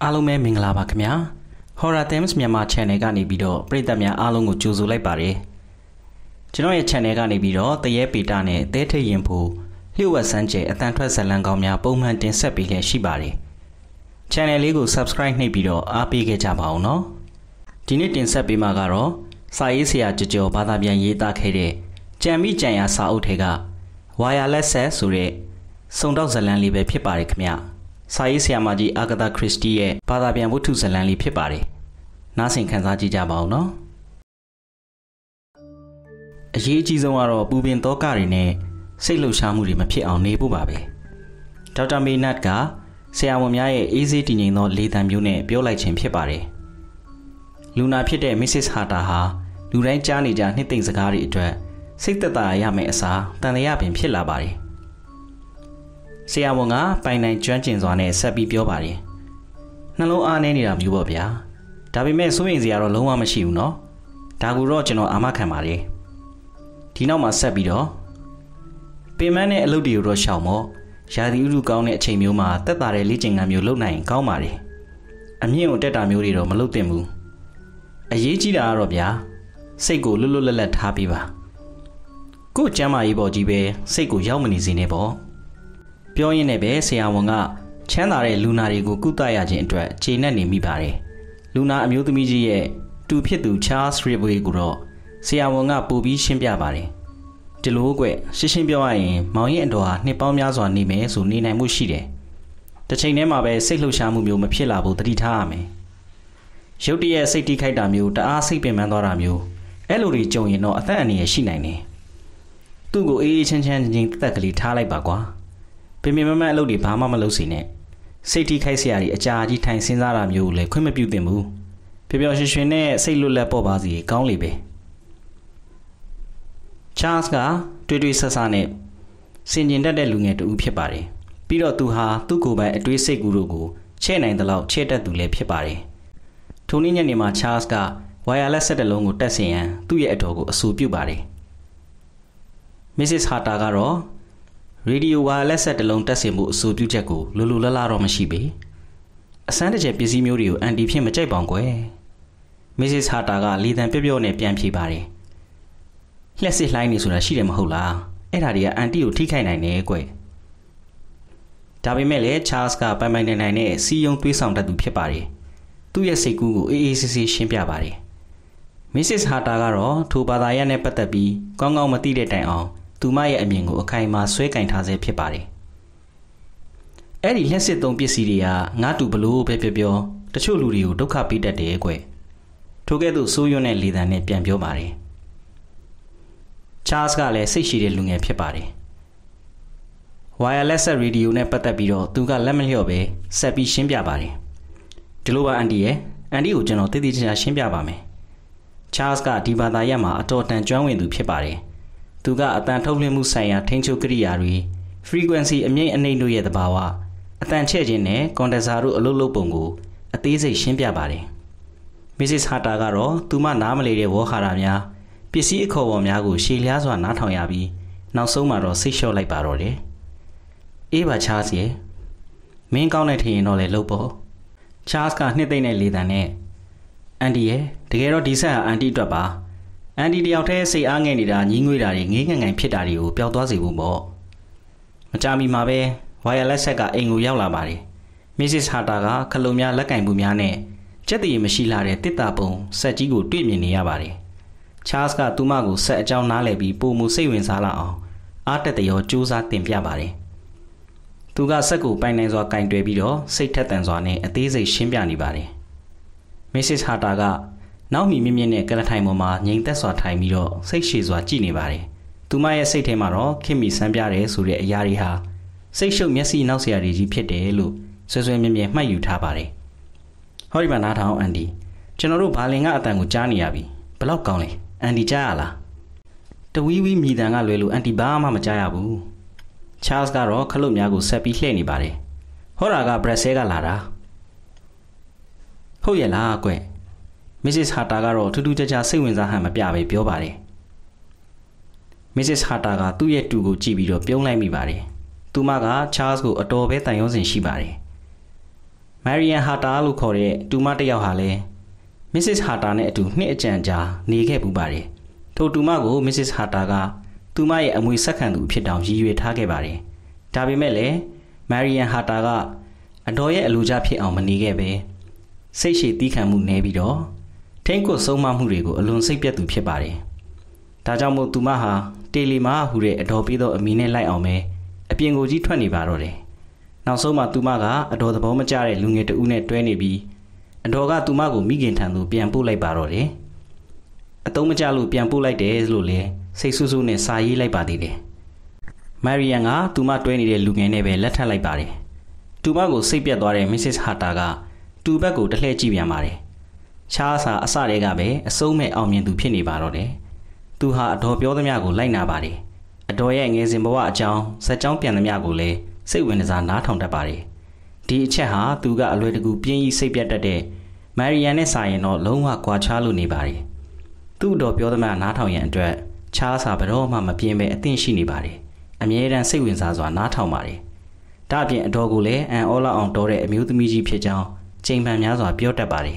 အားလုံးပဲမင်္ဂလာပါခင်ဗျာ Horror Themes မြန်မာ channel ကနေပြီးတော့ပရိသတ်များအားလုံးကိုကြိုဆိုလိုက်ပါတယ်ကျွန်တော်ရဲ့ channel ကနေပြီးတော့တရေပေတာနဲ့တဲထိတ်ရင်ဖို့လျှို့ဝှက်စမ်းကျဲအတန်ထွက်ဇာတ်လမ်းကောင်းများပုံမှန်တင်ဆက်ပေးလျက်ရှိပါတယ် channel လေးကို subscribe နှိပ်ပြီးတော့အားပေးခဲ့ကြပါအောင်နော်ဒီနေ့တင်ဆက်ပေးမှာကတော့စာရေးဆရာကြော်ဘာသာပြန်ရေးသားခဲ့တဲ့ကြံမိကြံရစာအုပ်ထဲက Wireless Set ဆိုတဲ့စုံတောက်ဇာတ်လမ်းလေးပဲဖြစ်ပါတယ်ခင်ဗျစာရေးဆရာမကြီးအာဂသာခရစ်စတီရဲ့ဘာသာပြန်ဝတ္ထုဇာတ်လမ်းလေးဖြစ်ပါတယ်နားဆင်ခန်းစားကြည့်ကြပါဦးနော်အရေးအကြီးဆုံးကတော့ပူပင်သောကတွေနဲ့စိတ်လှုပ်ရှားမှုတွေမဖြစ်အောင်နေဖို့ပါပဲဒေါက်တာမေနတ်ကဆရာဝန်များရဲ့အေးဆေးတည်ငြိမ်သောလေသံမျိုးနဲ့ပြောလိုက်ခြင်းဖြစ်ပါတယ်လူနာဖြစ်တဲ့ Mrs. Harter ဟာလူတိုင်းကြားနေကြနှစ်သိမ့်စကားတွေအတွက်စိတ်သက်သာရမယ့်အစားတန်တရားပင်ဖြစ်လာပါတယ်ဆရာဝန်ကပိုင်နိုင်ကျွမ်းကျင်စွာနဲ့ဆက်ပြီးပြောပါတယ်နှလုံးအားနည်းနေတာမျိုးပေါ့ဗျာဒါပေမဲ့စိုးရိမ်စရာတော့လုံးဝမရှိဘူးနော်ဒါကူတော့ကျွန်တော်အာမခံပါတယ်ဒီနောက်မှာဆက်ပြီးတော့ပင်မနဲ့အလုပ်တွေကိုတော့ရှောင်မော့ရာသီဥတုကောင်းတဲ့အချိန်မျိုးမှာတက်တာတဲ့လေ့ကျင့်ခန်းမျိုးလုပ်နိုင်ရင်ကောင်းပါတယ်အမြင့်ကိုတက်တာမျိုးတွေတော့မလုပ်သင့်ဘူးအရေးကြီးတာကတော့ဗျာစိတ်ကိုလွတ်လွတ်လပ်လပ်ထားပြီးပါကို့ကျမ်းမာရေးပေါ်ကြီးပဲစိတ်ကိုရောက်မနေစေနဲ့ပေါ့ပြောရင်းနဲ့ပဲဆရာဝန်ကချမ်းသာတဲ့လူနာတွေကိုကုသရခြင်းအတွက်ခြေနဲ့နေမိပါတယ်လူနာအမျိုးသမီးကြီးရဲ့တူဖြစ်သူ Charles Ridgway ကိုတော့ဆရာဝန်ကပို့ပြီးရှင်းပြပါတယ်ဒီလိုကွရှင်းပြောရရင်မောင်ရင်အတော်ဟာနှစ်ပေါင်းများစွာနေမယ်ဆိုနေနိုင်မှုရှိတယ်တစ်ချိန်တည်းမှာပဲစိတ်လှုပ်ရှားမှုမျိုးမဖြစ်လာဘူးသတိထားရမယ်ရုတ်တရက်စိတ်တိခိုက်တာမျိုးတအားစိတ်ပင်ပန်းသွားတာမျိုးအဲ့လိုတွေကြုံရင်တော့အသက်အန္တရာယ်ရှိနိုင်တယ်သူ့ကိုအေးအေးချမ်းချမ်းချင်းတက်ကလေးထားလိုက်ပါကွာပင်ပင်မမအလုပ်တွေဘာမှမလုပ်စေနဲ့စိတ်ထိခိုက်စရာတွေအကြာကြီးထိုင်စဉ်းစားတာမျိုးလည်းခွင့်မပြုသင့်ဘူးပျော်ပျော်ရွှင်ရွှင်နဲ့စိတ်လွတ်လပ်ပေါ်ပါစီကောင်းလေပဲချားစ်ကတွေ့ဆဆနဲ့စင်ကျင်တတ်တဲ့လူငယ်တူဖြစ်ပါတယ်ပြီးတော့သူဟာသူ့ကိုယ်ပိုင်အတွေးစိတ်ကူတို့ကိုချဲ့နိုင်တဲ့လောက်ချဲ့တတ်သူလည်းဖြစ်ပါတယ်ထိုနေ့ညနေမှာချားစ်ကဝိုင်ယာလက်ဆက်တစ်လုံးကိုတက်ဆင်ရန်သူ့ရဲ့အတော်ကိုအဆိုပြုပါတယ်Mrs. Harter ကတော့ရေဒီယိုဝါလက်ဆက်တစ်လုံးတက်ဆင်မှုအဆိုပြုချက်ကိုလိုလိုလားလားတော့မရှိပေအစမ်းတကျပစ္စည်းမျိုးတွေကိုအန်တီဖြင့်မကြိုက်ပါကွယ် Mrs. Harter ကလေသံပြော့နဲ့ပြန်ဖြေပါတယ်လှက်စစ်လှိုင်းနေဆိုတာရှိတယ်မဟုတ်လားအဲ့ဒါတွေကအန်တီကိုထိခိုက်နိုင်တယ်ကွယ်ဒါပေမဲ့လည်း Charles ကပိုင်နိုင်နဲ့စီယုံသွေးဆောင်တတ်သူဖြစ်ပါတယ်သူ့ရဲ့စိတ်ကူးကိုအေးအေးဆေးဆေးရှင်းပြပါတယ် Mrs. Harter ကတော့ထိုဘာသာရပ်နဲ့ပတ်သက်ပြီးကောင်းကောင်းမသိတဲ့တိုင်အောင်သူမရဲ့အမြင်ကိုအခိုင်အမာဆွဲကင်ထားဆဲဖြစ်ပါတယ်။အဲ့ဒီလက်စစ်သုံးပစ္စည်းတွေကငါတူဘလို့ပဲပြောတချို့လူတွေကိုဒုက္ခပေးတတ်တယ်ကွ။ထိုကဲ့သို့ဆိုးရွံ့တဲ့လေသံနဲ့ပြန်ပြောပါတယ်။ Charles ကလည်းစိတ်ရှိတဲ့လူငယ်ဖြစ်ပါတယ်။ Wireless radio နဲ့ပတ်သက်ပြီးတော့သူကလက်မလျော့ပဲဆက်ပြီးရှင်းပြပါတယ်။ဒီလိုပါအန်တီရဲ့အန်တီကိုကျွန်တော်တည်တည်ချာချာရှင်းပြပါမယ်။ Charles ကဒီဘာသာရပ်မှာအတော်တန်ကျွမ်းဝင်သူဖြစ်ပါတယ်။သူကအတန်ထုတ်လွှင့်မှုဆိုင်ရာထိန်းချုပ်ကိရိယာတွေ frequency အမြင့်အနှိမ့်တို့ရဲ့သဘာဝအတန်ချဲ့ခြင်းနဲ့ condenser တို့အလုပ်လုပ်ပုံကိုအသေးစိတ်ရှင်းပြပါတယ်။ Mrs. Harter ကတော့သူမနားမလည်တဲ့ဝေါ်ဟာရများပစ္စည်းအခေါ်အဝေါ်များကိုရှည်လျားစွာနားထောင်ရပြီးနောက်ဆုံးမှာတော့စိတ်လျှော့လိုက်ပါတော့တယ်။အေးပါချားစီမင်းကောင်းတဲ့ထင်ရင်တော့လေလုပ်ပေါ့။ Charles ကနှစ်သိမ့်တဲ့လေသံနဲ့အန်တီရဲ့တကယ်တော့ဒီဆက်ဟာအန်တီအတွက်ပါအန်တီတယောက်တည်းစိတ်အားငယ်နေတာညီးငွေ့တာတွေငေးငငိုင်ဖြစ်တာတွေကိုပျောက်သွားစေဖို့ပေါ့မကြမီမှာပဲဝိုင်ယာလက်ဆက်ကအိမ်ကိုရောက်လာပါတယ် Mrs. Harter ကခလုံးများလက်ကင်မှုများနဲ့ကြက်တည်မရှိလာတဲ့တစ်တာပုံဆက်ကြီးကိုတွေ့မြင်နေရပါတယ် Charles ကသူမကိုဆက်အကြောင်းနားလည်ပြီးပုံမှုစိတ်ဝင်စားလာအောင်အားတက်တရောစူးစမ်းတင်ပြပါတယ်သူကဆက်ကိုပိုင်နိုင်စွာကင်တွယ်ပြီးတော့စိတ်ထက်သန်စွာနဲ့အသေးစိတ်ရှင်းပြနေပါတယ် Mrs. Harter ကနောက်မီမြင့်မြင့်နဲ့ကလထိုင်ပေါ်မှာငြိမ်သက်စွာထိုင်ပြီးတော့စိတ်ရှည်စွာကြည့်နေပါတယ်။သူမရဲ့စိတ်ထဲမှာတော့ခင်မီဆန်းပြတယ်ဆိုတဲ့အရာတွေဟာစိတ်ရှုပ်မျက်စိနောက်စရာတွေကြီးဖြစ်တယ်လို့ဆွဆွဲမြဲမြဲမှတ်ယူထားပါတယ်။ဟောဒီမှာနားထောင်အန်ဒီကျွန်တော်တို့ဘာလင်ကအတန်ကိုကြားနေရပြီ။ဘလောက်ကောင်းလဲ။အန်ဒီကြားရလား။တဝီးဝီးမြည်တန်ကလွယ်လို့အန်ဒီဘာမှမကြားရဘူး။ Charles ကတော့ခလုတ်များကိုဆက်ပြီးလှည့်နေပါတယ်။ဟောတာကဘရက်ဆဲကလာတာ။ဟုတ်ရဲ့လားကွMrs. Harter ကတော့ထူးထူးခြားခြားစိတ်ဝင်စားဟန်မပြပဲပြောပါတယ်။ Mrs. Harter ကသူ့ရဲ့တူကိုကြည့်ပြီးတော့ပြုံးလိုက်မိပါတယ်။သူမက Charles ကိုအတော်ပဲတန်ရုံးစင်ရှိပါတယ်။ Marian ဟာတာလို့ခေါ်တဲ့တူမတစ်ယောက်ဟာလည်း Mrs. ဟာတာနဲ့အတူနှစ်အကြံကြာနေခဲ့ပူပါတယ်။ထိုတူမကို Mrs. ဟာတာကသူမရဲ့အမွေဆက်ခံသူဖြစ်တောင်ရည်ရွယ်ထားခဲ့ပါတယ်။ဒါပေမဲ့လည်း Marian ဟာတာကအတော်ရဲ့အလိုကျဖြစ်အောင်မနေခဲ့ပဲစိတ်ရှည်သီးခံမှုနေပြီးတော့ထိမ့်ကွဆုံးမမှုတွေကိုအလွန်စိတ်ပြတ်သူဖြစ်ပါတယ်။ဒါကြောင့်မို့သူမဟာတေလီမာဟူတဲ့အတော်ပေးသောအမီနဲ့လိုက်အောင်ပဲအပြင်ကိုကြီးထွက်နေပါတော့တယ်။နောက်ဆုံးမှသူမကအတော်သဘောမကျတဲ့လူငယ်တဦးနဲ့တွဲနေပြီးအတော်ကသူမကိုမိခင်ထံသို့ပြန်ပို့လိုက်ပါတော့တယ်။အတုံးမကျလို့ပြန်ပို့လိုက်တယ်လို့လည်းစိတ်ဆူဆူနဲ့စာရေးလိုက်ပါသေးတယ်။ Marian ကသူမတွဲနေတဲ့လူငယ်နဲ့ပဲလက်ထပ်လိုက်ပါတယ်။သူမကိုစိတ်ပြတ်သွားတဲ့ Mrs. ဟာတာကသူ့ဘက်ကိုတလှည့်ကြည့်ပြန်ပါတယ်။ချားစာအစတည်းကပဲအဆုံးမဲ့အောင်မြင်သူဖြစ်နေပါတော့တယ်။သူဟာအတော်ပြောသမျှကိုလိုက်နာပါတယ်။အတော်ရဲ့ငယ်စဉ်ဘဝအကြောင်းဇက်ကြောင်းပြန်သမျှကိုလည်းစိတ်ဝင်စားနားထောင်တတ်ပါတယ်။ဒီအချက်ဟာသူကအလွယ်တကူပြင်းကြီးစိတ်ပြတ်တတ်တဲ့ Marian နဲ့စာရင်တော့လုံးဝကွာခြားလို့နေပါတယ်။သူ့တော်ပြောသမျှနားထောင်ရန်အတွက်ချားစာဘယ်တော့မှမပြင်းပဲအသင့်ရှိနေပါတယ်။အမြဲတမ်းစိတ်ဝင်စားစွာနားထောင်ပါတယ်။ဒါ့အပြင်အတော်ကိုလည်းအန်အောလောက်အောင်တော်တဲ့အမျိုးသမီးကြီးဖြစ်ကြောင်းချိန်ပန်များစွာပြောတတ်ပါတယ်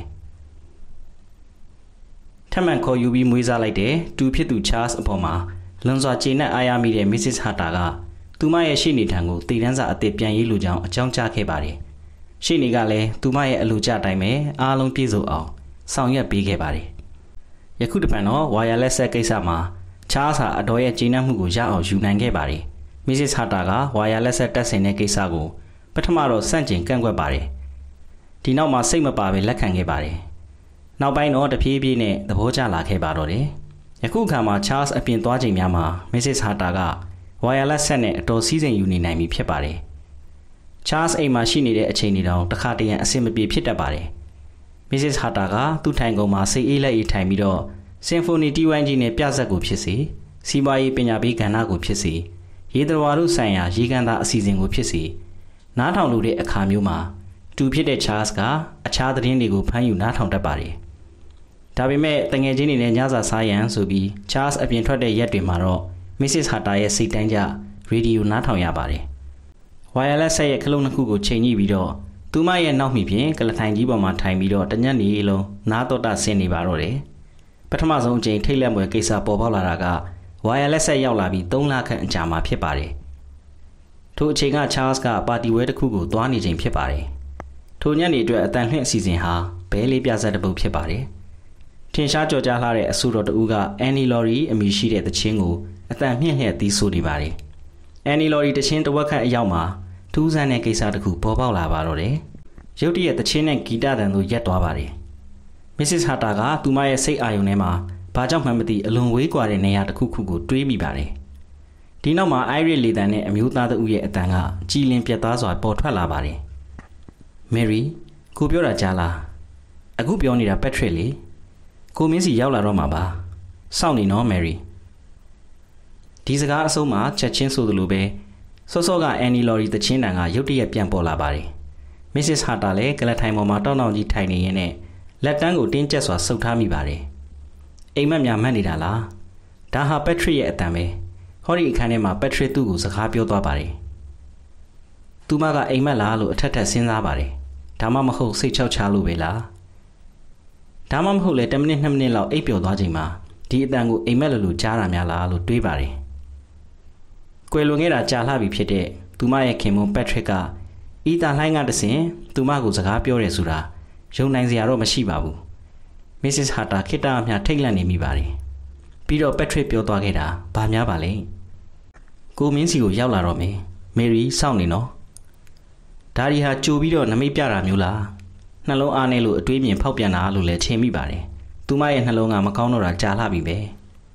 ။ထပ်မံခေါ်ယူပြီးမွေးစားလိုက်တဲ့တူဖြစ်သူ Charles အပေါ်မှာလွန်စွာကျေနပ်အားရမိတဲ့ Mrs. ဟာတာကသူမရဲ့ရှေ့နေထံကိုတည်တန်းစာအသစ်ပြန်ရေးလိုကြောင်းအကြောင်းကြားခဲ့ပါတယ်။ရှေ့နေကလည်းသူမရဲ့အလိုကျအတိုင်းပဲအားလုံးပြည့်စုံအောင်ဆောင်ရွက်ပေးခဲ့ပါတယ်။ယခုတစ်ပံတော့ wireless ဆက်ကိစ္စမှာ Charles ဟာအတော်ရဲ့ကျေနပ်မှုကိုရအောင်ယူနိုင်ခဲ့ပါတယ်။ Mrs. ဟာတာက wireless ဆက်တက်ဆင်တဲ့ကိစ္စကိုပထမတော့စန့်ကျင်ကန့်ကွက်ပါတယ်။ဒီနောက်မှာစိတ်မပါပဲလက်ခံခဲ့ပါတယ်။နောက်ပိုင်းတော့တဖြည်းဖြည်းနဲ့သဘောကျလာခဲ့ပါတော့တယ်။ယခုအခါမှာ Charles အပြင်သွားချိန်များမှာ Mrs. ဟာတာက wireless ဆက်နဲ့အတော်စီးစိမ်ယူနေနိုင်ပြီဖြစ်ပါတယ်။ Charles အိမ်မှာရှိနေတဲ့အချိန်တွေတောင်တစ်ခါတရံအဆင်မပြေဖြစ်တတ်ပါတယ်။ Mrs. ဟာတာကသူ့ထိုင်ကုန်မှာစိတ်အေးလက်အေးထိုင်ပြီးတော့ Symphony တီးဝိုင်းကြီးနဲ့ပြဇက်ကိုဖြစ်စေစီးပွားရေးပညာပေးကဏ္ဍကိုဖြစ်စေရေသတ္တဝါတို့ဆိုင်ရာရေကန်တာအစီအစဉ်ကိုဖြစ်စေနားထောင်လို့တဲ့အခါမျိုးမှာတူဖြစ်တဲ့ Charles ကအခြားသတင်းတွေကိုဖမ်းယူနားထောင်တတ်ပါတယ်။ဒါပေမဲ့တငယ်ချင်းတွေနဲ့ညစာစားရန်ဆိုပြီး Charles အပြင်ထွက်တဲ့ရက်တွေမှာတော့ Mrs. ဟာတာရဲ့စိတ်တိုင်းကျရေဒီယိုနားထောင်ရပါတယ်။ wireless ဆက်ရဲ့ခလုံးနှစ်ခုကိုချိန်ညှိပြီးတော့သူမရဲ့နောက်မိဖြင့်ကလထိုင်ကြီးပေါ်မှာထိုင်ပြီးတော့တညက်နေလုံးနားတော့တာဆင်းနေပါတော့တယ်။ပထမဆုံးအချိန်ထိတ်လန့်ပွဲကိစ္စပေါ်ပေါက်လာတာက wireless ဆက်ရောက်လာပြီး3လခန့်အကြာမှာဖြစ်ပါတယ်။ထိုအချိန်က Charles ကပါတီဝဲတစ်ခုကိုသွားနေချိန်ဖြစ်ပါတယ်။ထိုညနေအတွက်အတန်လှည့်အစီအစဉ်ဟာဘဲလေးပြဇက်တစ်ပုဒ်ဖြစ်ပါတယ်။ထင်ရှားကြော်ကြားလှတဲ့အဆိုတော်တဦးက Annie Laurie အမည်ရှိတဲ့သချင်းကိုအတန်မြင့်လျက်တီးဆိုနေပါတယ်။ Annie Laurie တချင်းတစ်ဝက်ခန့်အရောက်မှာထူးဆန်းတဲ့ကိစ္စတစ်ခုပေါ်ပေါက်လာပါတော့တယ်။ရုတ်တရက်သချင်းနဲ့ဂီတတန်တို့ရက်သွားပါတယ်။ Mrs. ဟာတာကသူမရဲ့စိတ်အာရုံထဲမှာဘာကြောင့်မှမသိအလွန်ဝေးကွာတဲ့နေရာတစ်ခုခုကိုတွေးမိပါတယ်။ဒီနောက်မှာ Iris လေတံနဲ့အမျိုးသားတဦးရဲ့အတန်ကကြည်လင်ပြတ်သားစွာပေါ်ထွက်လာပါတယ်။ Mary ကိုပြောတာကြားလား။အခုပြောနေတာ Patrick လေ။ကိုမင်းစီရောက်လာတော့မှာပါ။စောင့်နေနော် Mary ။ဒီစကားအဆုံးမှာချက်ချင်းဆိုသလိုပဲစောစောက Annie Laurie တချင်းတန်ကရုတ်တရက်ပြန်ပေါ်လာပါတယ်။ Mrs. ဟာတာလည်းကလထိုင်ပေါ်မှာတောင်းတောင်းကြီးထိုင်နေရင်းနဲ့လက်တန်းကိုတင်းကျပ်စွာဆုပ်ထားမိပါတယ်။အိမ်မက်များမှတ်နေတာလား။ဒါဟာ Patrick ရဲ့အတန်ပဲ။ဟောဒီအခန်းထဲမှာ Patrick သူ့ကိုစကားပြောသွားပါတယ်။သူမကအိမ်မက်လားလို့အထက်ထက်စဉ်းစားပါတယ်။ဒါမှမဟုတ်စိတ်ချောက်ချလို့ပဲလား။ဒါမှမဟုတ်လေ10မိနစ်2မိနစ်လောက်အိပ်ပျော်သွားချိန်မှာဒီအတန်ကိုအိမ်မက်လို့ကြားတာများလားလို့တွေးပါတယ်။ကွယ်လွန်ခဲ့တာကြာလှပြီဖြစ်တဲ့သူမရဲ့ခင်မွန်း Patrick ကဤတာလှိုင်းကတဆင်သူမကိုစကားပြောတယ်ဆိုတာယုံနိုင်စရာတော့မရှိပါဘူး။ Mrs. ဟာတာခိတ္တအမြထိတ်လန့်နေမိပါတယ်။ပြီးတော့ Patrick ပြောသွားခဲ့တာဘာများပါလဲ။ကိုမင်းစီကိုရောက်လာတော့မယ်။ Mary စောင့်နေနော်။ဒါဒီဟာကြိုပြီးတော့နမိတ်ပြတာမျိုးလား။နှလုံးအားနဲ့လို့အတွေးမြင်ဖောက်ပြန်တာလို့လည်းထင်မိပါတယ်။သူမရဲ့နှလုံးကမကောင်းတော့တာကြာလှပြီပဲ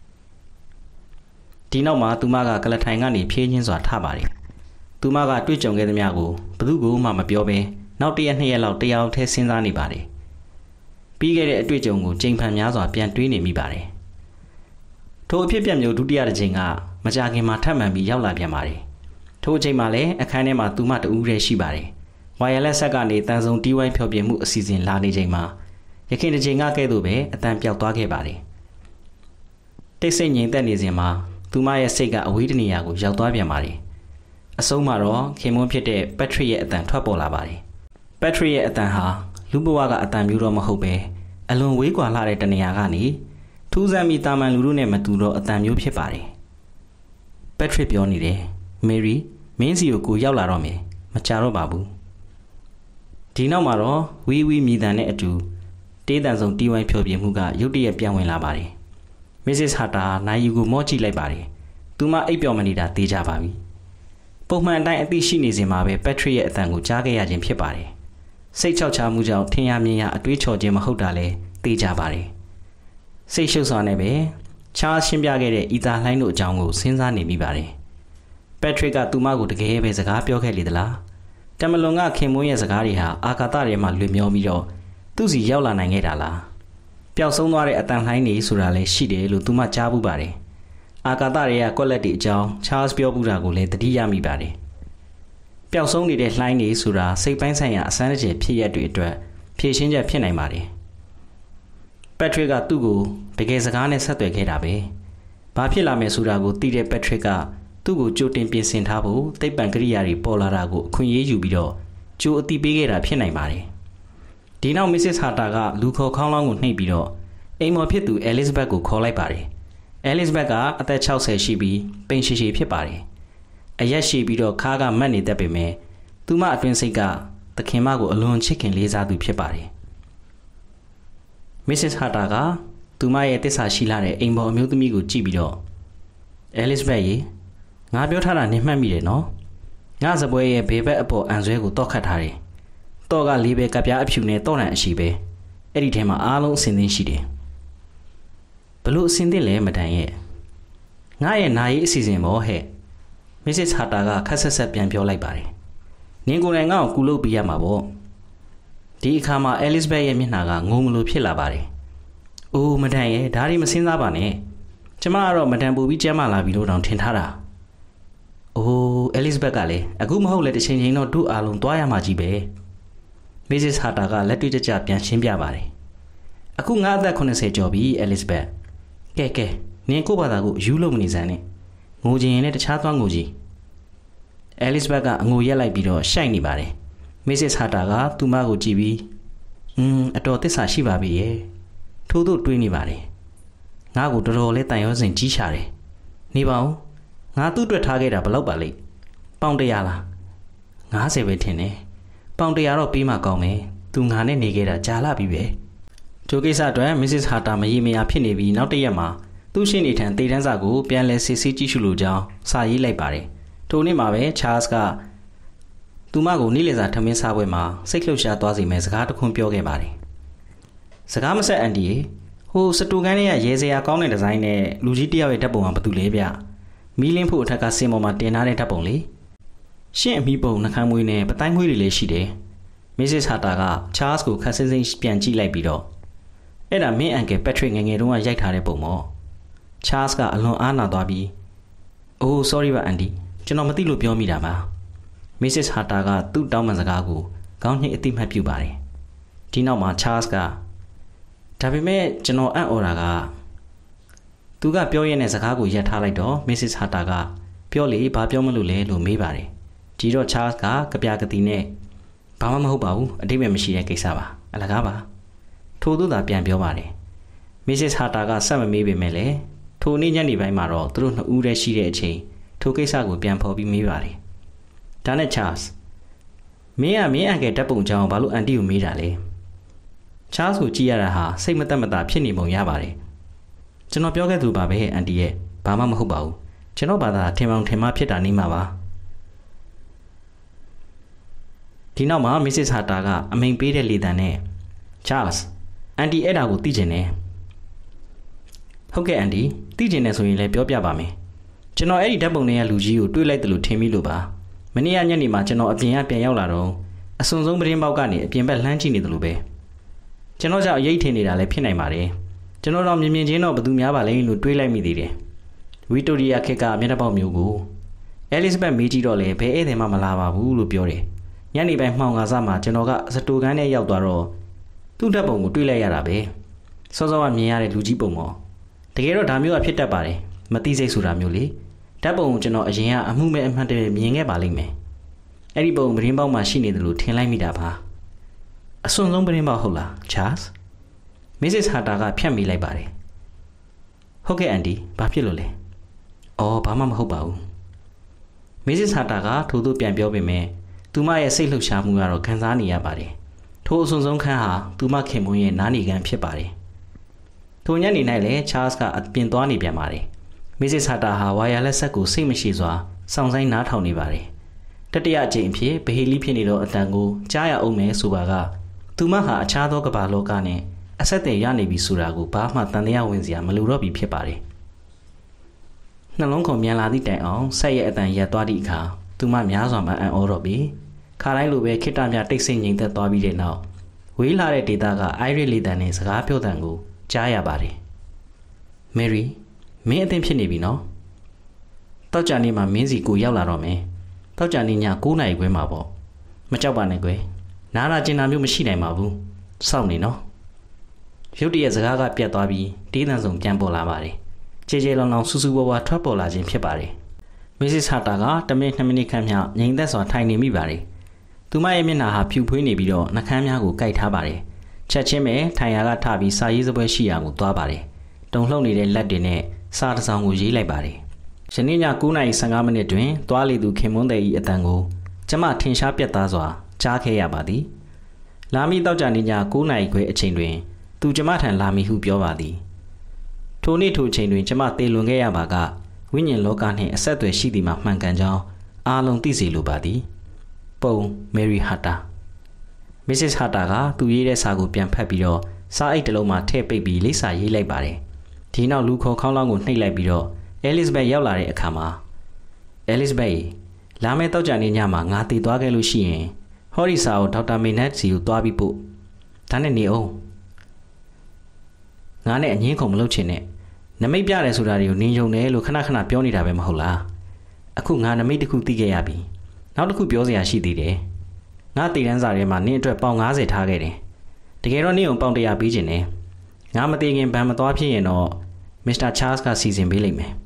။ဒီနောက်မှာသူမကကလထိုင်ကနေဖြည်းချင်းစွာထပါတယ်။သူမကတွေ့ကြုံခဲ့သမျှကိုဘယ်သူမှမပြောဘဲနောက်တစ်ရက်2ရက်လောက်တရားထဲစဉ်းစားနေပါတယ်။ပြီးခဲ့တဲ့အတွေ့အကြုံကိုချိန်ဖန်များစွာပြန်တွေးနေမိပါတယ်။ထိုအဖြစ်အပျက်မျိုးဒုတိယတစ်ချိန်ကမကြာခင်မှာထပ်မံပြီးရောက်လာပြန်ပါတယ်။ထိုအချိန်မှာလည်းအခန်းထဲမှာသူမတဦးတည်းရှိပါတယ်။ wireless ဆက်ကနေတန်ဆုံတီးဝိုင်းဖျော်ပြမှုအစီအစဉ်လာနေချိန်မှာရခင်တစ်ချိန်ကကဲ့သို့ပဲအတန်ပြောက်သွားခဲ့ပါတယ်။တိတ်ဆိတ်ငြိမ်သက်နေစဉ်မှာသူမရဲ့စိတ်ကအဝေးတနေရာကိုရောက်သွားပြန်ပါတယ်။အဆုံးမှာတော့ခင်မွန်းဖြစ်တဲ့ Patrick ရဲ့အတန်ထွက်ပေါ်လာပါတယ်။က်ထရီရဲ့အတန်ဟာလူဘဝကအတန်မျိုးတော့မဟုတ်ပဲအလွန်ဝေးကွာလှတဲ့တနေရာကနေထူးဆန်းပြီးတာမန်လူတို့နဲ့မတူတော့အတန်မျိုးဖြစ်ပါတယ်ပက်ထရစ်ပြောနေတယ်မေရီမင်းစီကိုရောက်လာတော့မယ်မကြတော့ပါဘူးဒီနောက်မှာတော့ဝီဝီမြည်တမ်းတဲ့အတူတေးတန်ဆုံးတီးဝိုင်းဖြောပြမှုကရုတ်တရက်ပြန်ဝင်လာပါတယ်မစ္စစ်ဟာတာနိုင်ယူကိုမော့ကြည့်လိုက်ပါတယ်သူမအိပ်ပျော်မနေတာသိကြပါပြီပုံမှန်အတိုင်းအသိရှိနေစဉ်မှာပဲပက်ထရစ်ရဲ့အတန်ကိုကြားခဲ့ရခြင်းဖြစ်ပါတယ်စိတ်ချောက်ချမှုကြောင့်ထင်ရမြင်ရအတွေးချော်ခြင်းမဟုတ်တာလဲသိကြပါတယ်စိတ်ရှုပ်စွာနဲ့ပဲချားရှင်းပြခဲ့တဲ့ဤသားလှိုင်းတို့အကြောင်းကိုစဉ်းစားနေမိပါတယ်ပက်ထရစ်ကသူမကိုတကယ်ပဲစကားပြောခဲ့လေသလားတမလွန်ကခင်မွန်းရဲ့စကားတွေဟာအာကာသထဲမှာလွေမျောပြီးတော့သူ့စီရောက်လာနိုင်ခဲ့တာလားပျောက်ဆုံးသွားတဲ့အတန်လှိုင်းတွေဆိုတာလည်းရှိတယ်လို့သူမကြားဘူးပါတယ်အာကာသတွေကကွက်လက်တွေအကြောင်းချားစ်ပြောပူတာကိုလည်းသတိရမိပါတယ်ပျောက်ဆုံးနေတဲ့လှိုင်းတွေဆိုတာစိတ်ပိုင်းဆိုင်ရာအစမ်းတကျဖြစ်ရတဲ့အတွက်ဖြည့်ရှင်းချက်ဖြစ်နိုင်ပါတယ်ပက်ထရစ်ကသူ့ကိုတကယ်စကားနဲ့ဆက်သွယ်ခဲ့တာပဲဘာဖြစ်လာမယ်ဆိုတာကိုသိတဲ့ပက်ထရစ်ကသူ့ကိုကြိုတင်ပြင်ဆင်ထားဖို့သိပ္ပံကိရိယာတွေပေါ်လာတာကိုအခွင့်အရေးယူပြီးတော့ကြိုအသိပေးခဲ့တာဖြစ်နိုင်ပါတယ်ဒီနောက်မစ္စစ်ဟာတာကလူခေါ်ခေါင်းလောင်းကိုနှိပ်ပြီးတော့အိမ်မော်ဖြစ်သူအဲလစ်ဘက်ကိုခေါ်လိုက်ပါတယ်အဲလစ်ဘက်ကအသက်60ရှိပြီးပိန်ရှည်ရှည်ဖြစ်ပါတယ်အရက်ရှိပြီးတော့ခါးကမတ်နေတတ်ပေမဲ့သူမအတွင်းစိတ်ကသခင်မကိုအလွန်ချစ်ခင်လေးစားသူဖြစ်ပါတယ်မစ္စစ်ဟာတာကသူမရဲ့တစ္ဆာရှိလာတဲ့အိမ်ပေါ်အမျိုးသမီးကိုကြည့်ပြီးတော့အဲလစ်ဘက်ရေငါပြောထားတာနင်မှတ်မိတယ်နော်ငါစပွဲရဲ့ဘေးဘက်အပေါ်အန်ဆွဲကိုတောက်ခတ်ထားတယ်တော့ကလေးပဲကပြားအဖြူနဲ့တော့တန်အရှိပဲအဲ့ဒီထဲမှာအားလုံးအစင်သင်းရှိတယ်ဘလို့အစင်သင်းလဲမတန်ရဲ့ငါရဲ့နာရီအစီအစဉ်ပေါ့ဟဲ့မစ္စစ်ဟာတာကခက်ဆက်ဆက်ပြန်ပြောလိုက်ပါတယ်နင်ကိုယ်တိုင်ငါ့ကိုကူလုပ်ပေးရမှာပေါ့ဒီအခါမှာအဲလစ်ဘက်ရဲ့မျက်နှာကငုံမလို့ဖြစ်လာပါတယ်အိုးမတန်ရဲ့ဒါတွေမစင်းစားပါနဲ့ကျမကတော့မတန်ပူပြီးကျမ်းမာလာပြီလို့တောင်ထင်ထားတာအိုးအဲလစ်ဘက်ကလည်းအခုမဟုတ်လေတစ်ချိန်ချိန်တော့တို့အားလုံးသွားရမှာကြီးပဲမစ္စစ်ဟာတာကလက်တွေ့ကျပြန်ရှင်းပြပါတယ်အခုငါအသက်80ကျော်ပြီအဲလစ်ဘက်ကဲနင်ကိုယ့်ဘာသာကိုယူလို့မနေစမ်းနဲ့ငိုချင်ရင်လည်းတခြားသွားငိုကြည့်အဲလစ်ဘက်ကအငိုရက်လိုက်ပြီးတော့ရှိုက်နေပါတယ်မစ္စစ်ဟာတာကသူမကိုကြည့်ပြီးအတော်သစ္စာရှိပါပြီရဲ့ထို့သို့တွေးနေပါတယ်ငါ့ကိုတော်တော်လေးတန်ရောစင်ကြီးရှာတယ်နေပါဦးငါသူ့အတွက်ထားခဲ့တာဘယ်လောက်ပါလိမ့်ပေါင်100လား90ပဲထင်တယ်ပေါင်100တော့ပေးမှကောင်းမယ်သူငါနဲ့နေခဲ့တာကြာလာပြီပဲထိုကိစ္စအတွက်မစ္စစ်ဟာတာမရေမရာဖြစ်နေပြီးနောက်တစ်ရက်မှာသူ့ရှင်းနေထံတေတန်းစာကိုပြန်လဲစစ်ဆေးကြည့်ရှုလိုကြောင်းစာရေးလိုက်ပါတယ်ထိုနေ့မှာပဲချားစ်ကသူမကိုနေ့လည်စာထမင်းစားပွဲမှာစိတ်လှုပ်ရှားသွားစေမယ့်စကားတစ်ခွန်းပြောခဲ့ပါတယ်စကားမဆက်အန်ဒီဟိုစတူကန်းလေးကရဲစရာကောင်းတဲ့ဒီဇိုင်းနဲ့လူကြီးတယောက်ရဲ့ဓာတ်ပုံကဘာတူလဲဗျမီးလင်းဖို့အထက်ကစင်ပေါ်မှာတင်ထားတဲ့ဓာတ်ပုံလေးရှင့်အမီးပုံနှခမ်းမွေးနဲ့ပတိုင်းမွေးတွေလည်းရှိတယ်မစ္စစ်ဟာတာကချားစ်ကိုခက်ဆင်းဆင်းပြန်ကြည့်လိုက်ပြီးတော့အဲ့ဒါမင်းအန်ကယ်ပက်ထရစ်ငယ်ငယ်တုန်းကရိုက်ထားတဲ့ပုံပေါ့ချားစ်ကအလွန်အားနာသွားပြီးအိုး sorry ပါအန်ဒီကျွန်တော်မသိလို့ပြောမိတာပါမစ္စစ်ဟာတာကသူ့တောင်းပန်စကားကိုခေါင်းညှိအတိမတ်ပြုပါတယ်ဒီနောက်မှာချားစ်ကဒါပေမဲ့ကျွန်တော်အံ့ဩတာကသူကပြောရင်းနဲ့စကားကိုရပ်ထားလိုက်တော့မစ္စစ်ဟာတာကပြောလေဘာပြောမလို့လဲလို့မေးပါတယ်ဒီတော့ချားစ်ကကြပြကတိနဲ့ဘာမှမဟုတ်ပါဘူးအတိတ်ပဲမရှိတဲ့ကိစ္စပါအလကားပါထို့သူသာပြန်ပြောပါတယ်မစ္စစ်ဟာတာကဆက်မမေးပေမဲ့လည်းထိုနေ့ညနေပိုင်းမှာတော့သူတို့နှစ်ဦးတည်းရှိတဲ့အချိန်ထိုကိစ္စကိုပြန်ဖော်ပြီးမေးပါတယ်ဒါနဲ့ချားစ်မင်းအန်ကယ်ဓာတ်ပုံကြောင်းဘာလို့အန်တီကိုမေးတာလဲချားစ်ကိုကြည့်ရတာဟာစိတ်မသက်မသာဖြစ်နေပုံရပါတယ်ကျွန်တော်ပြောခဲ့သူပါပဲအန်တီရဲ့ဘာမှမဟုတ်ပါဘူးကျွန်တော်ဘာသာထင်မှဖြစ်တာနေမှာပါဒီနောက်မှာမစ္စစ်ဟာတာကအမိန်ပေးတဲ့လေတံနဲ့ချားစ်အန်တီအဲ့ဒါကိုသိကျင်တယ်ဟုတ်ကဲ့အန်တီသိကျင်တယ်ဆိုရင်လည်းပြောပြပါမယ်ကျွန်တော်အဲ့ဒီဓာတ်ပုံတွေကလူကြီးကိုတွေးလိုက်တယ်လို့ထင်မိလို့ပါမနေ့ညနေမှာကျွန်တော်အပြင်ကပြန်ရောက်လာတော့အစွန်ဆုံးပတင်းပေါက်ကနေအပြင်ဘက်လှမ်းကြည့်နေတယ်လို့ပဲကျွန်တော်ကြောင့်အရေးထင်နေတာလည်းဖြစ်နိုင်ပါတယ်ကျွန်တော်တော့မြင်ချင်းတော့ဘသူများပါလဲလို့တွေးလိုက်မိသေးတယ်ဝီတိုရီယာခေတ်ကမျက်နှာပေါက်မျိုးကိုအဲလစ်ဘက်မေးကြည့်တော့လေဘယ်ဧည့်သည်မှမလာပါဘူးလို့ပြောတယ်ညနေပိုင်းမှောင်ကားစားမှာကျွန်တော်ကစတိုကန်းနဲ့ရောက်သွားတော့သူ့ဓာတ်ပုံကိုတွေးလိုက်ရတာပဲစောစောကမြင်ရတဲ့လူကြီးပုံပေါ့တကယ်တော့ဒါမျိုးကဖြစ်တတ်ပါတယ်မသိစိတ်ဆိုတာမျိုးလေဓာတ်ပုံကိုကျွန်တော်အရင်ကအမှုမဲ့အမှတ်တည်းမြင်ခဲ့ပါလိမ့်မယ်အဲ့ဒီပုံပရင်းပေါက်မှာရှိနေတယ်လို့ထင်လိုက်မိတာပါအစွန်ဆုံးပရင်းပေါဟုတ်လား Charles Mrs. Harter ကဖြတ်မိလိုက်ပါတယ်ဟုတ်ကဲ့အန်တီဘာဖြစ်လို့လဲအော်ဘာမှမဟုတ်ပါဘူး Mrs. Harter ကထို့သို့ပြန်ပြောပေမဲ့သူမရဲ့စိတ်လှုပ်ရှားမှုကတော့ခံစားနေရပါတယ်ထိုအစွန်ဆုံးခန်းဟာသူမခင်မွန်းရဲ့နားနေကန်ဖြစ်ပါတယ်ထိုညနေ၌လည်း Charles ကအပြင်သွားနေပြန်ပါတယ် Mrs. Harter ဟာဝါယာလက်ဆက်ကိုစိတ်မရှိစွာစောင့်ဆိုင်နားထောင်နေပါတယ်တတိယအကြိမ်အဖြစ်ဗဟေလိဖြစ်နေသောအတန်ကိုကြားရအောင်မယ်ဆိုပါကသူမဟာအခြားသောကမ္ဘာလောကနဲ့အဆက်အသွယ်ရနေပြီဆိုတာကိုဘာမှတန်တရားဝင်စရာမလိုတော့ပြီဖြစ်ပါတယ်နှလုံးခုန်မြန်လာသည့်တိုင်အောင်ဆက်ရဲ့အတန်ရပ်သွားသည့်အခါသူမများစွာမှအံ့ဩတော့ပြီခါတိုင်းလိုပဲခိတ္တမြတိတ်ဆိတ်ငြိမ်သက်သွားပြီးတဲ့နောက်ဝေးလာတဲ့ဒေတာကအိုင်ရစ်လီတန်နဲ့စကားပြောတန်ကိုကြားရပါတယ်မယ်ရီမင်းအသင်ဖြစ်နေပြီနော်တောက်ကြနေမှာမင်းစီကိုရောက်လာတော့မယ်တောက်ကြနေည9 နာရီခွဲမှာပေါ့မကြောက်ပါနဲ့ကွယ်နားလာကျင်တာမျိုးမရှိနိုင်ပါဘူးစောင့်နေနော်ရုတ်တရက်စကားကပြတ်သွားပြီးတေးသံစုံပြန်ပေါ်လာပါတယ်ခြေခြေလောင်လောင်ဆူဆူဝါးဝါထွက်ပေါ်လာခြင်းဖြစ်ပါတယ်Mrs. Harter က10 မိနစ်ခန့်မျှငြိမ်သက်စွာထိုင်နေမိပါတယ်သူမရဲ့မျက်နှာဟာဖြူဖွေးနေပြီးတော့နှာခမ်းများကိုကိုက်ထားပါတယ်ချက်ချင်းပဲထိုင်ရာကထပြီးစာရေးစပွဲရှိရာကိုသွားပါတယ်တုံလှုပ်နေတဲ့လက်တွေနဲ့စာတစ်စောင်ကိုရေးလိုက်ပါတယ်ယနေ့ည9:15 မိနစ်တွင်သွားလေသူခင်မွန်းတဲ့ဤအတန်ကိုကျမထင်ရှားပြတ်သားစွာကြားခဲ့ရပါသည်လာမီတောက်ကြနေည9 နာရီခွဲအချိန်တွင်သူကျမထံလာမီဟုပြောပါသည်ထိုနေ့ထိုချိန်တွင်ကျမတေလွန်ခဲ့ရပါကဝိညာဉ်လောကနှင့်အဆက်အသွယ်ရှိသည်မှာမှန်ကန်ကြောင်းအားလုံးသိစေလိုပါသည်ပုံမယ်ရီဟာတာ Mrs. Harter ကသူရေးတဲ့စာကိုပြန်ဖတ်ပြီးတော့စာအိတ်တစ်လုံးမှာထည့်ပိတ်ပြီးလိပ်စာရေးလိုက်ပါတယ်ဒီနောက်လူခေါ်ခေါင်းလောင်းကိုနှိပ်လိုက်ပြီးတော့ Elizabeth ရောက်လာတဲ့အခါမှာ Elizabeth လာမယ့်တောက်ကြနေညမှာငါတည်သွားခဲ့လို့ရှိရင်ဟော်ရီစာကိုဒေါက်တာမေနက်စီကိုသွားပြီးပို့ဒါနဲ့နေအောင်ငါနဲ့အငင်းခုံမလုပ်ချင်နဲ့နမိတ်ပြတယ်ဆိုတာတွေကိုနင်းယုံတယ်လို့ခဏခဏပြောနေတာပဲမဟုတ်လားအခုငါနမိတ်တစ်ခုသိခဲ့ရပြီနောက်တစ်ခုပြောစရာရှိသေးတယ်ငါတည်တန်းစာထဲမှာနင်းအတွက်ပေါင်90ထားခဲ့တယ်တကယ်တော့နင်းအောင်ပေါင်100ပေးခြင်းနဲ့ငါမတည်ခင်ဘန်မသွားဖြစ်ရင်တော့မစ္စတာချားစ်ကစီစဉ်ပေးလိမ့်မယ်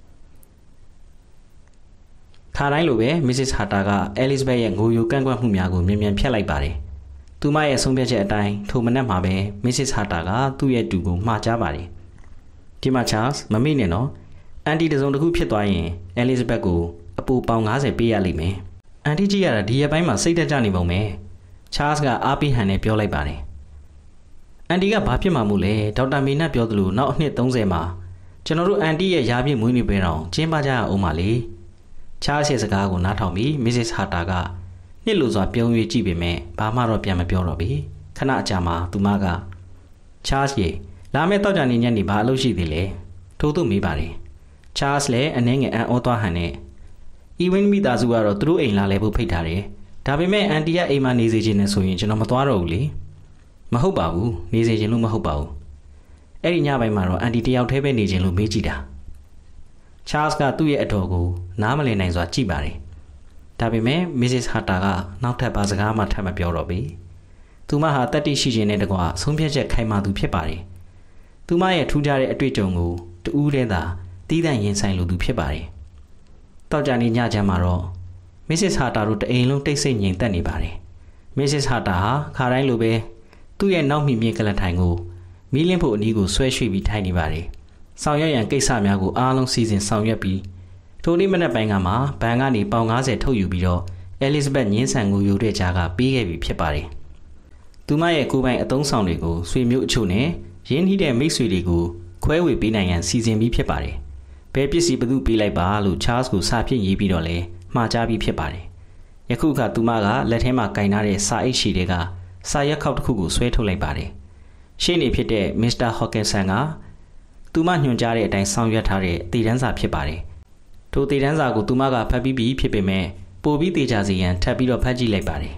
ခါတိုင်းလိုပဲ Mrs. Harter က Elizabeth ရဲ့ငိုယိုကန့်ကွက်မှုများကိုမြင်မြန်ဖြတ်လိုက်ပါတယ်သူမရဲ့ဆုံးဖြတ်ချက်အတိုင်းထိုမနက်မှာပဲ Mrs. Harter ကသူ့ရဲ့တူကိုမှားကြားပါတယ်ဒီမှာ Charles မမေ့နဲ့နော်အန်တီတစုံတစ်ခုဖြစ်သွားရင် Elizabeth ကိုအပူပေါင်90ပေးရလိမ့်မယ်အန်တီကြီးရတာဒီရက်ပိုင်းမှာစိတ်သက်ကြနေပုံပဲ Charles ကအားပေးဟန်နဲ့ပြောလိုက်ပါတယ်အန်တီကဘာဖြစ်မှမို့လဲဒေါက်တာမေနတ်ပြောသလိုနောက်အနှစ်30မှာကျွန်တော်တို့အန်တီရဲ့ရာပြည့်မွေးနေ့ပွဲတော်ကျင်းပကြရအောင်ပါလေCharles ရဲ့စကားကိုနားထောင်ပြီး Mrs. Harter ကနှစ်လိုစွာပြုံး၍ကြည့်ပေမဲ့ဘာမှတော့ပြန်မပြောတော့ပြီခဏအကြာမှာသူမက Charles ရေလာမယ့်တောက်ကြနေညနေဘာအလုပ်ရှိသေးလဲထို့သူမေးပါတယ် Charles လည်းအနှဲငယ်အံ့ဩသွားဟန်နဲ့ Ewen မိသားစုကတော့သူတို့အိမ်လာလဲဖို့ဖိတ်ထားတယ်ဒါပေမဲ့အန်တီကအိမ်မှာနေစေချင်နေဆိုရင်ကျွန်တော်မသွားတော့ဘူးလေမဟုတ်ပါဘူးနေစေချင်လို့မဟုတ်ပါဘူးအဲ့ဒီညပိုင်းမှာတော့အန်တီတယောက်တည်းပဲနေချင်လို့မေးကြည့်တာ Charles ကသူ့ရဲ့အတော်ကိုနားမလည်နိုင်စွာကြည့်ပါတယ်ဒါပေမဲ့ Mrs. Harter ကနောက်ထပ်ဘာစကားမှထပ်မပြောတော့ပေသူမဟာတတိရှိခြင်းနဲ့တကွဆုံးဖြတ်ချက်ခိုင်မာသူဖြစ်ပါတယ်သူမရဲ့ထူးခြားတဲ့အတွေ့အကြုံကိုတူးတဲ့သာတီးတန့်ရင်ဆိုင်လိုသူဖြစ်ပါတယ်တောက်ကြနေညချမ်းမှာတော့ Mrs. Harter တို့တအိမ်လုံးတိတ်ဆိတ်ငြိမ်သက်နေပါတယ် Mrs. Harter ဟာခါတိုင်းလိုပဲသူ့ရဲ့နောက်မိမြေကလထိုင်ကိုမီးလင်းဖို့အနီးကိုဆွဲရွှေ့ပြီးထိုင်နေပါတယ်ဆောင်ရွက်ရန်ကိစ္စများကိုအားလုံးစီစဉ်ဆောင်ရွက်ပြီးထိုနေ့မနက်ပိုင်းကမှဘဏ်ကနေပေါင်90ထုတ်ယူပြီးတော့ Elizabeth ညင်းဆန်ကိုယူတဲ့ကြားကပေးခဲ့ပြီဖြစ်ပါတယ်သူမရဲ့ကိုယ်ပိုင်အသုံးဆောင်တွေကိုဆွေမျိုးအချို့နဲ့ရင်းနှီးတဲ့မိတ်ဆွေတွေကိုခွဲဝေပေးနိုင်ရန်စီစဉ်ပြီးဖြစ်ပါတယ်ဘယ်ပစ္စည်းဘယ်သူပေးလိုက်ပါလို့ Charles ကိုစာဖြင့်ရေးပြီးတော့လဲမှားကြားပြီးဖြစ်ပါတယ်ယခုအခါသူမကလက်ထဲမှာကင်ထားတဲ့စာအိတ်ရှည်တွေကစာရက်ခေါက်တစ်ခုကိုဆွဲထုတ်လိုက်ပါတယ်ရှေ့နေဖြစ်တဲ့ Mr. Hawkinson ကသူမညွှန်ကြားတဲ့အတိုင်းဆောင်ရွက်ထားတဲ့တည်တန်းစာဖြစ်ပါတယ်ထိုတည်တန်းစာကိုသူမကဖတ်ပြီးပြီဖြစ်ပေမဲ့ပိုပြီးတေချာစီရန်ထပ်ပြီးတော့ဖတ်ကြည့်လိုက်ပါတယ်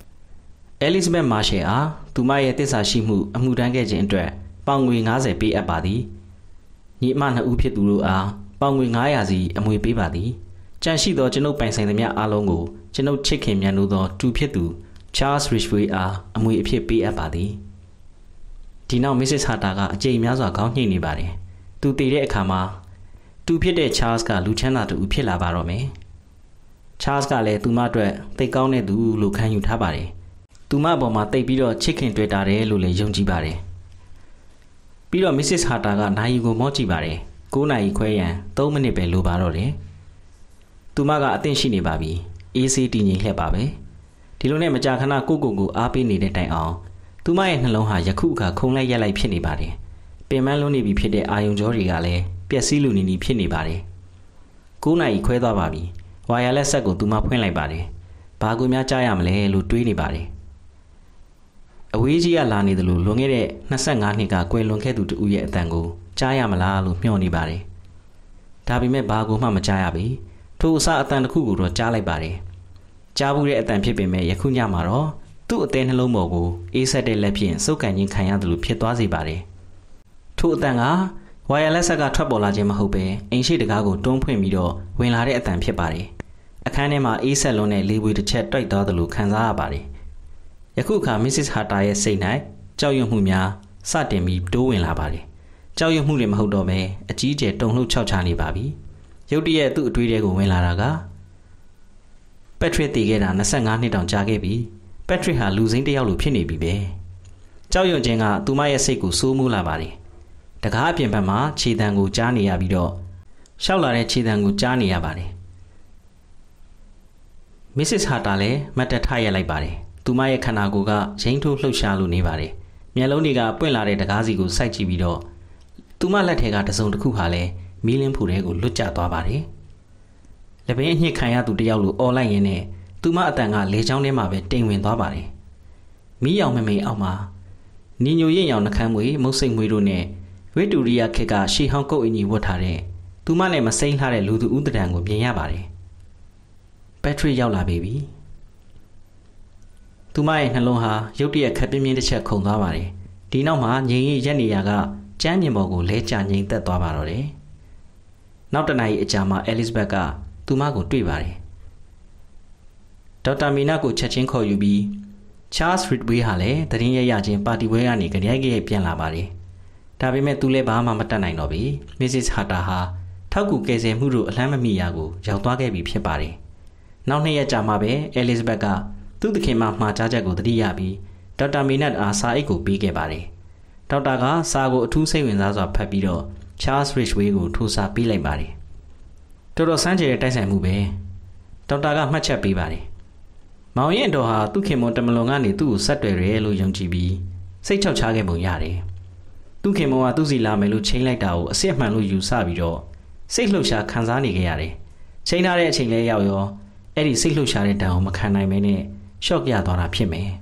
Elizabeth Marshall အားသူမရဲ့တစ္ဆာရှိမှုအမှုတန်းခဲ့ခြင်းအတွက်ပေါင်ငွေ90ပေးအပ်ပါသည်ညီအမ2ဦးဖြစ်သူတို့အားပေါင်ငွေ900စီအမွေပေးပါသည်ကြန့်ရှိသောကျွန်ုပ်ပိုင်ဆိုင်သမျှအားလုံးကိုကျွန်ုပ်ချစ်ခင်မြတ်နိုးသောတူဖြစ်သူ Charles Ridgway အားအမွေအဖြစ်ပေးအပ်ပါသည်ဒီနောက် Mrs. Harter ကအကြိမ်များစွာခေါင်းညှိနေပါတယ်သူတည်တဲ့အခါမှာသူဖြစ်တဲ့ Charles ကလူချမ်းသာတူဖြစ်လာပါတော့မယ် Charles ကလည်းသူမအတွက်သိကောင်းတဲ့သူလို့ခံယူထားပါတယ်သူမပေါ်မှာတိတ်ပြီးတော့ချစ်ခင်တွေ့တာတယ်လို့လည်းယုံကြည်ပါတယ်ပြီးတော့ Mrs. Harter ကနိုင်ကိုမော့ကြည့်ပါတယ်9နာရီခွဲရန်3မိနစ်ပဲလိုပါတော့တယ်သူမကအသင့်ရှိနေပါပြီအေးဆေးတည်ငြိမ်လှက်ပါပဲဒီလိုနဲ့မကြာခဏကိုအားပေးနေတဲ့တိုင်အောင်သူမရဲ့နှလုံးဟာယခုအခါခုန်လိုက်ရက်လိုက်ဖြစ်နေပါတယ်ပင်မလွန်းနေပြီဖြစ်တဲ့အာယုံကြောတွေကလည်းပျက်စီးလူနေနေဖြစ်နေပါတယ်9နာရီခွဲသွားပါပြီဝါယာလက်ဆက်ကိုသူမဖွင့်လိုက်ပါတယ်ဘာကူများကြားရမလဲလို့တွေးနေပါတယ်အဝေးကြီးကလာနေတယ်လို့လွန်ခဲ့တဲ့25နှစ်ကကွယ်လွန်ခဲ့သူတူရဲ့အတန်ကိုကြားရမလားလို့မျှော်နေပါတယ်ဒါပေမဲ့ဘာကိုမှမကြားရပြီထိုအစအတန်တစ်ခုကိုတော့ကြားလိုက်ပါတယ်ကြားဘူးတဲ့အတန်ဖြစ်ပေမဲ့ယခုညမှာတော့သူ့အသေးနှလုံးပေါ်ကိုအေးဆက်တဲ့လက်ဖြင့်စုပ်ကန်ခြင်းခံရတယ်လို့ဖြစ်သွားစေပါတယ်ထိုအတန်ကဝါယာလက်ဆက်ကထွက်ပေါ်လာခြင်းမဟုတ်ပဲအိမ်ရှိတကားကိုတွန်းဖွင့်ပြီးတော့ဝင်လာတဲ့အတန်ဖြစ်ပါတယ်အခန်းထဲမှာအေးဆက်လွန်းတဲ့လေပွေတစ်ချက်တိုက်သွားသလိုခံစားရပါတယ်ယခုအခါ Mrs. Harter ရဲ့စိတ်၌ကြောက်ရွံ့မှုများစတင်ပြီးတိုးဝင်လာပါတယ်ကြောက်ရွံ့မှုလည်းမဟုတ်တော့ပဲအကြီးအကျယ်တုန်လှုပ်ခြောက်ခြားနေပါပြီရုတ်တရက်သူ့အတွေးတွေကိုဝင်လာတာကပက်ထရစ်တည်ခဲ့တာ25နှစ်တောင်ကြာခဲ့ပြီပက်ထရစ်ဟာလူစိမ်းတစ်ယောက်လိုဖြစ်နေပြီပဲကြောက်ရွံ့ခြင်းကသူမရဲ့စိတ်ကိုစိုးမိုးလာပါတယ်တကားအပြင်ဘက်မှာခြေတံကိုကြားနေရပြီးတော့ရှောက်လာတဲ့ခြေတံကိုကြားနေရပါတယ်Mrs. Harter လည်းမတ်တက်ထရက်လိုက်ပါတယ်သူမရဲ့ခန္ဓာကိုယ်ကရိမ့်ထိုးလှုပ်ရှားလို့နေပါတယ်မျက်လုံးတွေကပွင့်လာတဲ့တကားစီကိုစိုက်ကြည့်ပြီးတော့သူမလက်ထဲကတစုံတစ်ခုဟာလည်းမီးလင်းဖူထဲကိုလွတ်ကျသွားပါတယ်လက်ပင်အညှစ်ခံရသူတယောက်လိုအော်လိုက်ရင်းနဲ့သူမအတန်ကလေချောင်းထဲမှာပဲတိမ်ဝင်သွားပါတယ်မီးရောင်မမိန်အောက်မှာနီညိုရင်ရောင်နှခမ်းမွေမုတ်စိတ်မွေတို့နဲ့ဝိတူရီယာခေတ်ကရှီဟောင်းကုတ်အင်ကြီးဝတ်ထားတဲ့သူမနဲ့မစိမ့်လှတဲ့လူသူဦးတံကိုမြင်ရပါတယ်ဘက်ထရီရောက်လာပြီသူမရဲ့နှလုံးဟာရုတ်တရက်ခက်ပြင်းပြင်းတစ်ချက်ခုန်သွားပါတယ်ဒီနောက်မှာငြိမ်ရရက်နေရကကျမ်းမြင်ပေါ်ကိုလဲကျငြိမ်သက်သွားပါတော့တယ်နောက်တနအီအကြာမှာ Elizabeth ကသူမကိုတွေ့ပါတယ်ဒေါက်တာမီနာကိုချက်ချင်းခေါ်ယူပြီး Charles Ridgway ဟာလည်းတရင်ရချင်းပါတီပွဲကနေကြရိုက်ကြရိုက်ပြန်လာပါတယ်ဒါပေမဲ့သူလည်းဘာမှမတတ်နိုင်တော့ပြီ Mrs. Harter ဟာထောက်ကူကယ်ဆယ်မှုတို့အလန်းမမီရာကိုရောက်သွားခဲ့ပြီဖြစ်ပါတယ်နောက်2ရက်ကြာမှပဲ Elizabeth ကသူ့သခင်မှမှာကြားချက်ကိုသတိရပြီးဒေါက်တာမီနတ်အားစာအိတ်ကိုပေးခဲ့ပါတယ်ဒေါက်တာကစာကိုအထူးစိတ်ဝင်စားစွာဖတ်ပြီးတော့ Charles Ridgway ကိုထိုးစာပေးလိုက်ပါတယ်တော်တော်စမ်းကြဲတဲ့တိုက်ဆိုင်မှုပဲဒေါက်တာကမှတ်ချက်ပေးပါတယ်မောင်ရင်တော်ဟာသူ့ခင်မွန်တမလွန်ကနေသူ့ကိုဆက်တွေ့ရဲလို့ယုံကြည်ပြီးစိတ်ချောက်ချခဲ့ပုံရတယ်သူ့ခင်မွန်ကသူ့စီလာမယ်လို့ချိန်လိုက်တာကိုအစ်အမှန်လို့ယူဆပြီးတော့စိတ်လှုပ်ရှားခံစားနေခဲ့ရတယ်ချိန်ထားတဲ့အချိန်လေးရောက်ရောအဲ့ဒီစိတ်လှုပ်ရှားတဲ့တန်ကိုမခံနိုင်မင်းနဲ့ရှော့ရသွားတာဖြစ်မယ်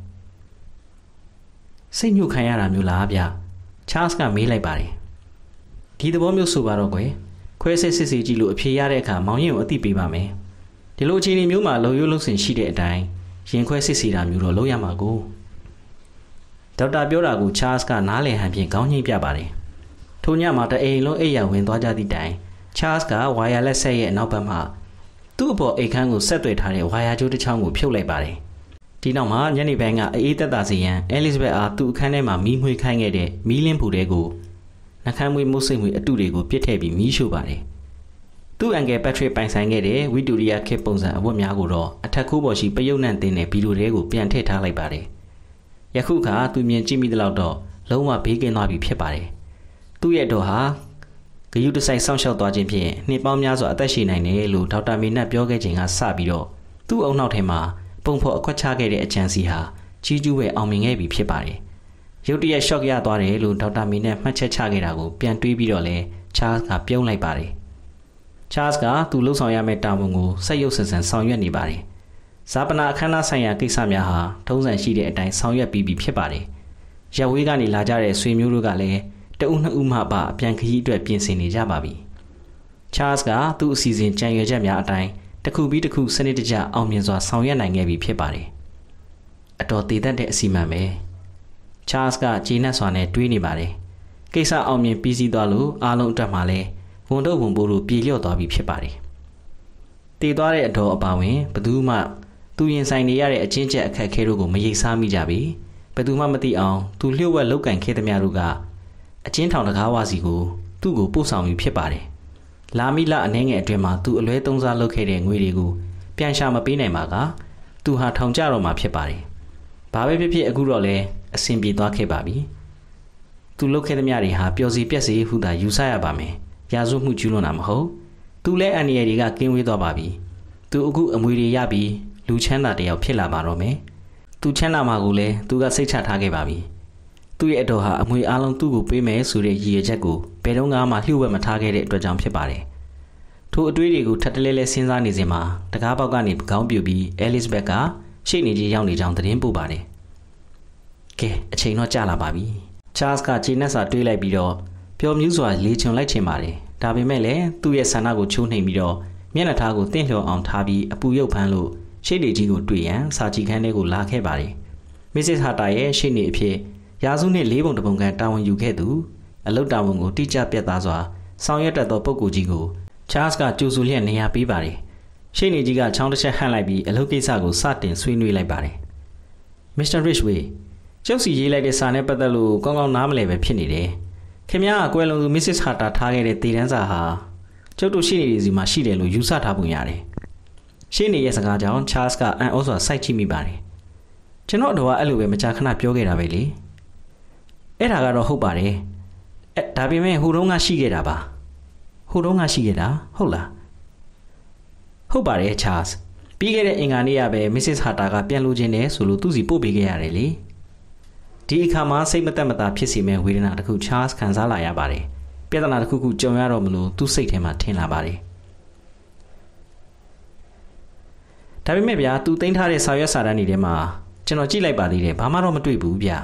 စိတ်ညှို့ခံရတာမျိုးလားဗျချားစ်ကမေးလိုက်ပါတယ်ဒီသဘောမျိုးဆိုပါတော့ကွယ်ခွဲစစ်စစ်စီကြည့်လို့အဖြေရတဲ့အခါမောင်ရင်ကိုအသိပေးပါမယ်ဒီလိုအခြေအနေမျိုးမှာလုံရိုးလုံစင်ရှိတဲ့အတိုင်းရင်ခွဲစစ်စီတာမျိုးတော့လုပ်ရမှာကိုဒေါက်တာပြောတာကိုချားစ်ကနားလည်ဟန်ဖြင့်ခေါင်းညှိပြပါတယ်ထိုညမှာတအိမ်လုံးအိပ်ရဝင်သွားကြသည့်တိုင်ချားစ်ကဝါယာလက်ဆက်ရဲ့အနောက်ဘက်မှသူ့အပေါ်အိတ်ခမ်းကိုဆက်သွယ်ထားတဲ့ဝါယာကြိုးတစ်ချောင်းကိုဖြုတ်လိုက်ပါတယ်ဒီနောက်မှာညနေပိုင်းကအေးသက်သာစေရန် Elizabeth အားသူ့အခန်းထဲမှာမီးမွှေးခိုင်းခဲ့တဲ့မီးလင်းဖူတွေကိုနှခမ်းမွေးမုတ်စိတ်မွေးအတုတွေကိုပြစ်ထည့်ပြီးမီးရှို့ပါတယ်သူ့အန်ကယ် Patrick ပိုင်ဆိုင်ခဲ့တဲ့ဝီတိုရီယာခေတ်ပုံစံအဝတ်များကိုတော့အထက်ခိုးပေါ်ရှိပယုတ်နှံ့တင်တဲ့ဗီဒီယိုတွေကိုပြန်ထည့်ထားလိုက်ပါတယ်ယခုခါသူမြင်ကြည့်မိသလောက်တော့လုံးဝဘေးကင်းသွားပြီဖြစ်ပါတယ်သူ့ရဲ့တော်ဟာဂယုတစိုက်စောင့်ရှောက်သွားခြင်းဖြင့်နှစ်ပေါင်းများစွာအသက်ရှင်နိုင်တယ်လို့ဒေါက်တာမီနတ်ပြောခဲ့ခြင်းကစပြီးတော့သူ့အုံနောက်ထဲမှာပုံဖော်အခွက်ချခဲ့တဲ့အကြံစီဟာကြီးကျူးပဲအောင်မြင်ခဲ့ပြီဖြစ်ပါတယ်ရုတ်တရက်ရှော့ရသွားတယ်လို့ဒေါက်တာမီနတ်မှတ်ချက်ချခဲ့တာကိုပြန်တွေးပြီးတော့လဲချားစ်ကပြုံးလိုက်ပါတယ်ချားစ်ကသူလှုပ်ဆောင်ရမယ့်တာဝန်ကိုဆက်ရုပ်ဆန်ဆန်ဆောင်ရွက်နေပါတယ်ဇာပနာအခမ်းအနားဆိုင်ရာကိစ္စများဟာထုံးစံရှိတဲ့အတိုင်းဆောင်ရွက်ပြီးပြီဖြစ်ပါတယ်ရပ်ဝေးကနေလာကြတဲ့ဆွေမျိုးတို့ကလည်းတဦးနှစ်ဦးမှပါအပြန်ခရီးအတွက်ပြင်ဆင်နေကြပါပြီချားစ်ကသူ့အစီအစဉ်ကြံရွယ်ချက်များအတိုင်းတစ်ခုပြီးတစ်ခုစနစ်တကျအောင်မြင်စွာဆောင်ရွက်နိုင်ခဲ့ပြီဖြစ်ပါတယ်အတော်တည်တတ်တဲ့အစီအမံပဲချားစ်ကကျေနပ်စွာနဲ့တွေးနေပါတယ်ကိစ္စအောင်မြင်ပြီးစီးသွားလို့အားလုံးအတွက်မှလည်းဝန်တော့ဝန်ပိုးလို့ပြေလျော့သွားပြီဖြစ်ပါတယ်တည်သွားတဲ့အတော်အပါဝင်ဘသူမှသူရင်ဆိုင်နေရတဲ့အချင်းချက်အခက်ခဲတို့ကိုမရိပ်စားမိကြပြီဘသူမှမသိအောင်သူလျှို့ဝှက်လောက်ကင်ခဲ့သမျှတို့ကအချင်းထောင်တကားဝါစီကိုသူ့ကိုပို့ဆောင်ပြီးဖြစ်ပါတယ်လာမီလာအနေငယ်အတွင်းမှာသူအလွဲသုံးစားလုပ်ခဲ့တဲ့ငွေတွေကိုပြန်ရှာမပေးနိုင်ပါကသူဟာထောင်ကျတော့မှာဖြစ်ပါတယ်ဘာပဲဖြစ်ဖြစ်အခုတော့လဲအဆင်ပြေသွားခဲ့ပါပြီသူလုပ်ခဲ့သမျှတွေဟာပျော်စီပြက်စီဟုသာယူဆရပါမယ်ရာဇဝမှုကျူးလွန်တာမဟုတ်သူလဲအန္တရာယ်တွေကကင်းဝေးသွားပါပြီသူအခုအမွေတွေရပြီးလူချမ်းသာတယောက်ဖြစ်လာပါတော့မယ်သူချမ်းသာမှာကိုလည်းသူကစိတ်ချထားခဲ့ပါပြီသူ့ရဲ့အတော်ဟာအမွေအလုံးသူ့ကိုပေးမယ်ဆိုတဲ့ရည်ရွယ်ချက်ကိုဘယ်တော့မှလျှို့ဝှက်မထားခဲ့တဲ့အတွက်ကြောင့်ဖြစ်ပါတယ်ထိုအတွေးတွေကိုထပ်တလဲလဲစဉ်းစားနေစဉ်မှာတကားပေါက်ကနေခေါင်းပြူပြီးအဲလစ်ဘက်ကရှေ့နေကြီးရောက်နေကြောင်းသတင်းပို့ပါတယ်ကဲအချိန်တော့ကြာလာပါပြီချားစ်ကခြေနဲ့စာတွေးလိုက်ပြီးတော့ပျော်မြူးစွာလေချွန်လိုက်ချင်ပါတယ်ဒါပေမဲ့လည်းသူ့ရဲ့ဆန္ဒကိုချိုးနှိမ်ပြီးတော့မျက်နှာထားကိုတင့်လျော်အောင်ထားပြီးအပူရုပ်ဖမ်းလို့ရှေ့နေကြီးကိုတွေ့ရန်စာကြည့်ခန်းထဲကိုလာခဲ့ပါတယ်မစ္စစ်ဟာတာရဲ့ရှေ့နေအဖြစ်ရာစုနှစ်၄ပုံတစ်ပုံကန်တာဝန်ယူခဲ့သူအလုတ်တာဝန်ကိုတိကျပြတ်သားစွာဆောင်ရွက်တတ်သောပုဂ္ဂိုလ်ကြီးကိုချားစ်ကကြိုဆိုလျက်နေရာပေးပါတယ်ရှေ့နေကြီးကချောင်းတစ်ချက်ဟန့်လိုက်ပြီးအလုပ်ကိစ္စကိုစတင်ဆွေးနွေးလိုက်ပါတယ်မစ္စတာရစ်ဝေးကျုပ်စီရေးလိုက်တဲ့စာနဲ့ပတ်သက်လို့ကောင်းကောင်းနားမလည်ပဲဖြစ်နေတယ်ခင်ဗျားအကွယ်လွန်သူမစ္စစ်ဟာတာထားခဲ့တဲ့တည်တန်းစာဟာကျုပ်တို့ရှေ့နေတွေစီမှာရှိတယ်လို့ယူဆထားပုံရတယ်ရှေ့နေရဲ့စကားကြောင့်ချားစ်ကအံ့ဩစွာစိုက်ကြည့်မိပါတယ်ကျွန်တော်တို့ကအဲ့လိုပဲမကြာခဏပြောခဲ့တာပဲလေအဲ့ဒါကတော့ဟုတ်ပါတယ်ဒါပေမဲ့ဟိုတုန်းကရှိခဲ့တာပါဟိုတုန်းကရှိခဲ့တာဟုတ်လားဟုတ်ပါတယ်ချားစ်ပြီးခဲ့တဲ့အင်္ဂါနေ့ကပဲမစ္စစ်ဟာတာကပြန်လို့ခြင်းနဲ့ဆိုလို့သူ့စီပို့ပေးခဲ့ရတယ်လေဒီအခါမှာစိတ်မသက်မသာဖြစ်စီမဲ့ဝေဒနာတစ်ခုချားစ်ခံစားလာရပါတယ်ပြဿနာတစ်ခုခုကြုံရတော့မလို့သူ့စိတ်ထဲမှာထင်လာပါတယ်ဒါပေမဲ့ဗျာသူသိမ်းထားတဲ့စာရွက်စာတမ်းတွေထဲမှာကျွန်တော်ကြည့်လိုက်ပါသေးတယ်ဘာမှတော့မတွေ့ဘူးဗျာ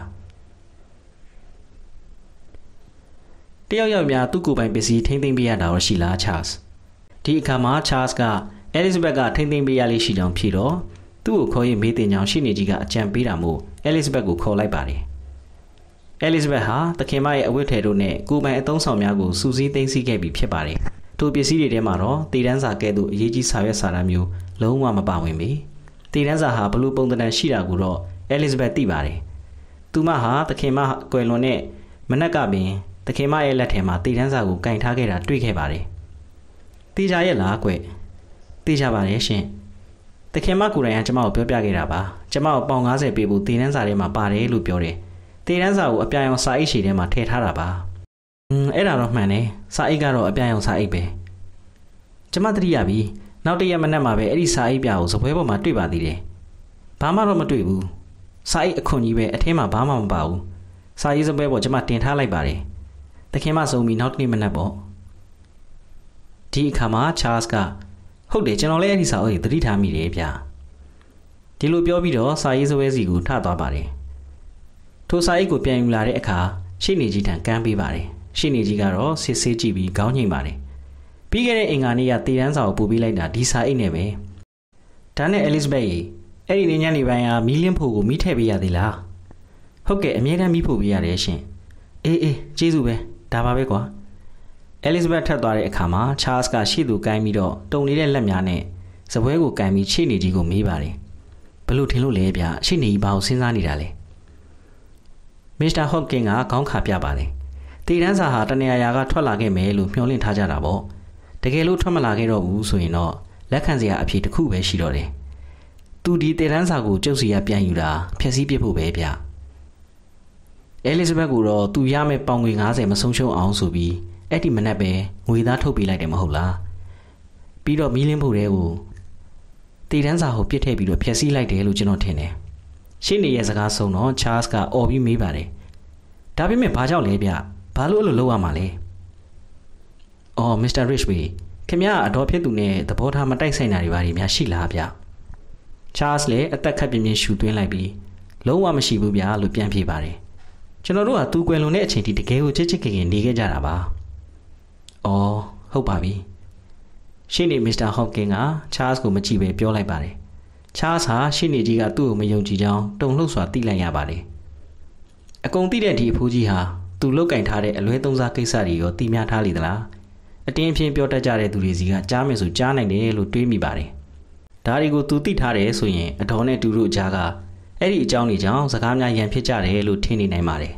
တယောက်ယောက်များသူ့ကိုယ်ပိုင်ပစ္စည်းထိမ့်သိမ်းပေးရတာတော့ရှိလားချားစ်ဒီအခါမှာချားစ်ကအဲလစ်ဘက်ကထိမ့်သိမ်းပေးရလေးရှိကြောင်းဖြေတော့သူ့ကိုခေါ်ရင်မေးတင်ကြောင်းရှေ့နေကြီးကအကြံပေးတာမို့အဲလစ်ဘက်ကိုခေါ်လိုက်ပါတယ်အဲလစ်ဘက်ဟာသခင်မရဲ့အဝတ်ထည်တို့နဲ့ကိုယ်ပိုင်အသုံးဆောင်များကိုစူးစီးသိမ်းဆည်းခဲ့ပြီးဖြစ်ပါတယ်ထိုပစ္စည်းတွေထဲမှာတော့တည်တန်းစာကဲ့သို့အရေးကြီးစာရွက်စာတမ်းမျိုးလုံးဝမပါဝင်ပေတည်တန်းစာဟာဘလို့ပုံသဏ္ဍာန်ရှိတာကိုတော့အဲလစ်ဘက်သိပါတယ်သူမဟာသခင်မကွယ်လွန်တဲ့မနက်ကပင်သခင်မရဲ့လက်ထဲမှာတည်တန်းစာကိုကင်ထားခဲ့တာတွေ့ခဲ့ပါတယ်တေချာရဲ့လားကွတေချာပါတယ်ရှင်သခင်မကိုယ်တိုင်ကကျမကိုပြောပြခဲ့တာပါကျမကိုပေါင်90ပေးဖို့တည်တန်းစာထဲမှာပါတယ်လို့ပြောတယ်တည်တန်းစာကိုအပြာရောင်စာအိတ်ရှည်ထဲမှာထည့်ထားတာပါအဲ့ဒါတော့မှန်တယ်စာအိတ်ကတော့အပြာရောင်စာအိတ်ပဲကျမသတိရပြီနောက်တရက်မနက်မှာပဲအဲ့ဒီစာအိတ်ပြာကိုစပွဲပေါ်မှာတွေ့ပါသေးတယ်ဘာမှတော့မတွေ့ဘူးစာအိတ်အခွန်ကြီးပဲအထဲမှာဘာမှမပါဘူးစာရေးစပွဲပေါ်ကျမတင်ထားလိုက်ပါတယ်သခင်မဆုံးပြီးနောက်တနေ့မနက်ပေါ့ဒီအခါမှာချားစ်ကဟုတ်တယ်ကျွန်တော်လည်းအဲ့ဒီစာအုပ်ကိုသတိထားမိတယ်ဗျာဒီလိုပြောပြီးတော့စာရေးစပွဲစီကိုထသွားပါတယ်ထိုစာအိတ်ကိုပြန်ယူလာတဲ့အခါရှေ့နေကြီးထံကမ်းပေးပါတယ်ရှေ့နေကြီးကတော့စစ်ဆေးကြည့်ပြီးခေါင်းညှိပါတယ်ပြီးခဲ့တဲ့အင်္ဂါနေ့ကတည်တန်းစာကိုပို့ပေးလိုက်တာဒီစာအိတ်နဲ့ပဲဒါနဲ့အဲလစ်ဘက်ရေအဲ့ဒီညနေပိုင်းကမီးလင်းဖို့ကိုမီးထည့်ပေးရသေးလားဟုတ်ကဲ့အမြဲတမ်းမီးဖို့ပေးရတယ်ရှင်အေးကျေးဇူးပဲဒါပါပဲကွာအဲလစ်ဘက်ထပ်သွားတဲ့အခါမှာချားစ်ကရှေ့သူကိုင်းပြီးတော့တုံနေတဲ့လက်များနဲ့စပွဲကိုကိုင်းပြီးရှေ့နေကြီးကိုမေးပါတယ်ဘလို့ထင်လို့လဲဗျရှေ့နေကြီးဘာကိုစဉ်းစားနေတာလဲမစ္စတာဟော့ကင်ကခေါင်းခါပြပါတယ်တည်တန်းစာဟာတနေရာရာကထွက်လာခဲ့မယ်လို့မျှော်လင့်ထားကြတာပေါ့တကယ်လို့ထွက်မလာခဲ့တော့ဘူးဆိုရင်တော့လက်ခံစရာအဖြစ်တစ်ခုပဲရှိတော့တယ်သူဒီတည်တန်းစာကိုကျုပ်စီကပြန်ယူတာဖျက်ဆီးပစ်ဖို့ပဲဗျအဲလစ်ဘက်ကတော့သူရမယ့်ပေါင်ငွေ90မဆုံးရှုံးအောင်ဆိုပြီးအဲ့ဒီမနက်ပဲငွေသားထုတ်ပေးလိုက်တယ်မဟုတ်လားပြီးတော့မီးလင်းဖို့တဲကိုတည်တန်းစာကိုပြစ်ထည့်ပြီးတော့ဖျက်ဆီးလိုက်တယ်လို့ကျွန်တော်ထင်တယ်ရှင်းနေရဲ့စကားဆုံးတော့ချားစ်ကအော်ပြီးမေးပါတယ်ဒါပေမဲ့ဘာကြောင့်လဲဗျဘာလို့အဲ့လိုလုပ်ရမှာလဲအော်မစ္စတာရစ်ဝေးခင်ဗျားအတော်ဖြစ်သူနဲ့သဘောထားမတိုက်ဆိုင်တာတွေဘာတွေများရှိလားဗျချားစ်လည်းအသက်ခက်ပြင်းပြင်းရှူသွင်းလိုက်ပြီးလုံးဝမရှိဘူးဗျလို့ပြန်ပြေးပါတယ်ကျွန်တော်တို့ကသူ့ကွယ်လွန်တဲ့အချိန်ထိတကယ်ကိုချစ်ချစ်ခင်ခင်နေခဲ့ကြတာပါအော်ဟုတ်ပါပြီရှင်းနေမစ္စတာဟော့ကင်ကချားစ်ကိုမကြည့်ပဲပြောလိုက်ပါတယ်ချားစ်ဟာရှင်းနေကြီးကသူ့ကိုမယုံကြည်ကြောင်းတုန်လှုပ်စွာသိလိုက်ရပါတယ်အကုန်သိတဲ့ဒီအဖိုးကြီးဟာသူလုတ်ကင်ထားတဲ့အလွဲသုံးစားကိစ္စတွေရောသိများထားလေသလားအတင်းအဖျင်းပြောတတ်ကြတဲ့သူတွေစီကကြားမယ်ဆိုကြားနိုင်တယ်လို့တွေးမိပါတယ်ဒါတွေကိုသူသိထားတယ်ဆိုရင်အတော်နဲ့တူတို့ကြားကအဲ့ဒီအကြောင်းတွေကြောင့်စကားများရန်ဖြစ်ကြတယ်လို့ထင်နေနိုင်ပါတယ်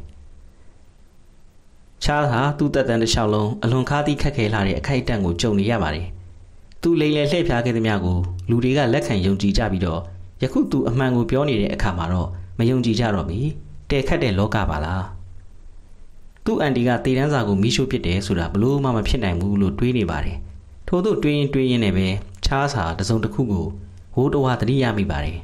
ချားဟာသူ့တက်တန်းတစ်လျှောက်လုံးအလွန်ခါးသီးခက်ခဲလာတဲ့အခိုက်အတန့်ကိုကြုံနေရပါတယ်သူလိမ်လည်လှည့်ဖျားခဲ့သမျှကိုလူတွေကလက်ခံယုံကြည်ကြပြီးတော့ယခုသူအမှန်ကိုပြောနေတဲ့အခါမှာတော့မယုံကြည်ကြတော့ပြီတဲခတ်တဲ့လောကပါလားသူ့အန်တီကတေတန်းစာကိုမီးရှို့ပစ်တယ်ဆိုတာဘလို့မှမဖြစ်နိုင်ဘူးလို့တွေးနေပါတယ်ထို့သို့တွေးရင်နဲ့ပဲချားစာတစုံတစ်ခုကိုဟိုးတဝါသတိရမိပါတယ်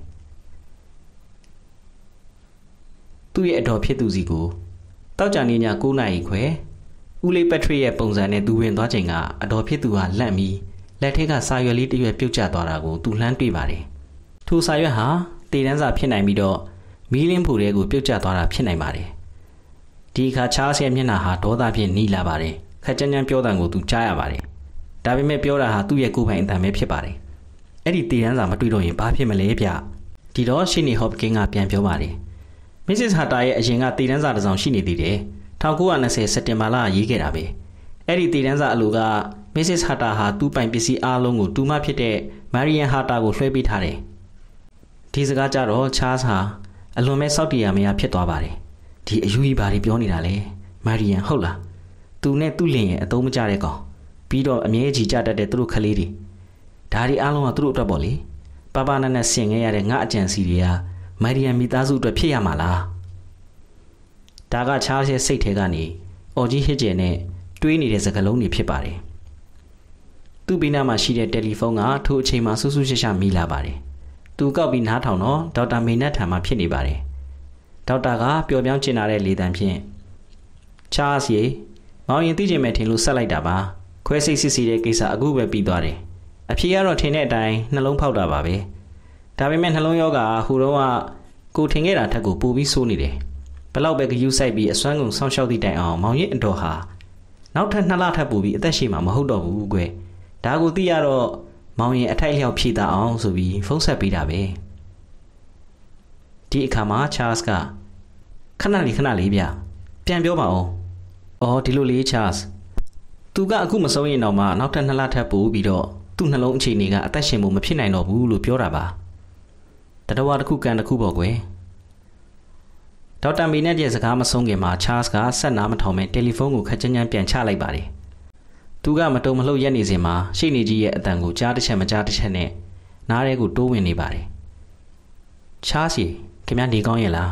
သူ့ရဲ့အတော်ဖြစ်သူစီကိုတောက်ကြနေည9 နာရီခွဲဦးလေးပတ်ထရီရဲ့ပုံစံနဲ့သူဝင်သွားချိန်ကအတော်ဖြစ်သူဟာလန့်ပြီးလက်ထဲကစာရွက်လေးတစ်ရွက်ပြုတ်ကျသွားတာကိုသူလှမ်းတွေ့ပါတယ်ထိုစာရွက်ဟာတေတန်းစာဖြစ်နိုင်ပြီးတော့မီးလင်းဖို့တွေကိုပြုတ်ကျသွားတာဖြစ်နိုင်ပါတယ်ဒီအခါချားဆဲမျက်နှာဟာဒေါသဖြင့်နီးလာပါတယ်ခက်ကြမ်းကြမ်းပြောတဲ့ကိုသူကြားရပါတယ်ဒါပေမဲ့ပြောတာဟာသူ့ရဲ့ကိုယ်ပိုင်အတန်ပဲဖြစ်ပါတယ်အဲ့ဒီတေတန်းစာမတွေ့တော့ရင်ဘာဖြစ်မလဲဗျဒီတော့ရှီနီဟော့ပကင်ကပြန်ပြောပါတယ်မစ္စစ်ဟာတာရဲ့အရင်ကတေတန်းစာတစ်စောင်ရှိနေသေးတယ်1920စက်တင်ဘာလရေးခဲ့တာပဲအဲ့ဒီတေတန်းစာအလိုကမစ္စစ်ဟာတာဟာသူ့ပိုင်ပစ္စည်းအားလုံးကိုတူမဖြစ်တဲ့မာရီယန်ဟာတာကိုလွှဲပေးထားတယ်ဒီစကားကြတော့ချားစာအလွန်မဲ့စောက်တီယာမယာဖြစ်သွားပါတယ်ဒီအယူကြီးဘာတွေပြောနေတာလဲမာရီယန်ဟုတ်လားသူနဲ့သူ့လင်ရဲ့အသုံးမကျတဲ့ကောင်ပြီးတော့အမြဲကြီးကြတတ်တဲ့သူတို့ခလေးတွေဒါတွေအားလုံးကသူတို့အတွက်ပေါ့လေပပနနဲ့ဆင်ခဲ့ရတဲ့ငါအကြံစီတွေကမာရီယန်မိသားစုအတွက်ဖြစ်ရမှာလားဒါကချားရဲ့စိတ်ထဲကနေအော်ကြီးဟစ်ကျဲနဲ့တွေးနေတဲ့စကားလုံးတွေဖြစ်ပါတယ်သူ့ဘေးနားမှာရှိတဲ့တယ်လီဖုန်းကထိုအချိန်မှာဆူဆူရှာရှာမိလာပါတယ်သူကောက်ပြီးနားထောင်တော့ဒေါက်တာမေနတ်ထံမှာဖြစ်နေပါတယ်ဒေါက်တာကပျော်ပြောင်းကျင်လာတဲ့လေသံဖြင့်ချားစီမောင်ရင်သိကျင်မဲ့ထင်လို့ဆက်လိုက်တာပါခွဲစိတ်စစ်စီတဲ့ကိစ္စအခုပဲပြီးသွားတယ်အဖြေကတော့ထင်တဲ့အတိုင်းနှလုံးဖောက်တာပါပဲဒါပေမဲ့နှလုံးရောဂါဟိုတော့ကကိုထင်ခဲ့တာထက်ကိုပိုပြီးဆိုးနေတယ်ဘလောက်ပဲဂယုစိုက်ပြီးအစွမ်းကုန်ဆောင်းလျှောက်သည့်တိုင်အောင်မောင်ရင်အတော်ဟာနောက်ထပ်2 လထပ်ပိုပြီးအသက်ရှည်မှာမဟုတ်တော့ဘူးကွယ်ဒါကိုသိရတော့မောင်ရင်အထိုက်လျောက်ဖြည့်တာအောင်ဆိုပြီးဖုန်းဆက်ပေးတာပဲဒီအခါမှာချားစ်ကခဏလေးဗျပြန်ပြောပါဦးအော်ဒီလိုလေးချားစ်သူကအခုမဆုံးရင်တော့မှနောက်ထပ်2 လထပ်ပိုပြီးတော့သူ့နှလုံးအခြေအနေကအသက်ရှင်ဖို့မဖြစ်နိုင်တော့ဘူးလို့ပြောတာပါတတဝါတစ်ခုကန်တစ်ခုပေါ့ကွယ်ဒေါက်တာမီနက်ရဲ့စကားမဆုံးခင်မှာချားစ်ကဆက်နားမထောင်မဲ့တယ်လီဖုန်းကိုခက်ကြမ်းကြမ်းပြန်ချလိုက်ပါတယ်သူကမတုံမလှုပ်ရက်နေစဉ်မှာရှိနေကြီးရဲ့အတန်ကိုကြားတစ်ချက်မကြားတစ်ချက်နဲ့နားထဲကိုတိုးဝင်နေပါတယ်ချားစီခင်ဗျာနေကောင်းရဲ့လား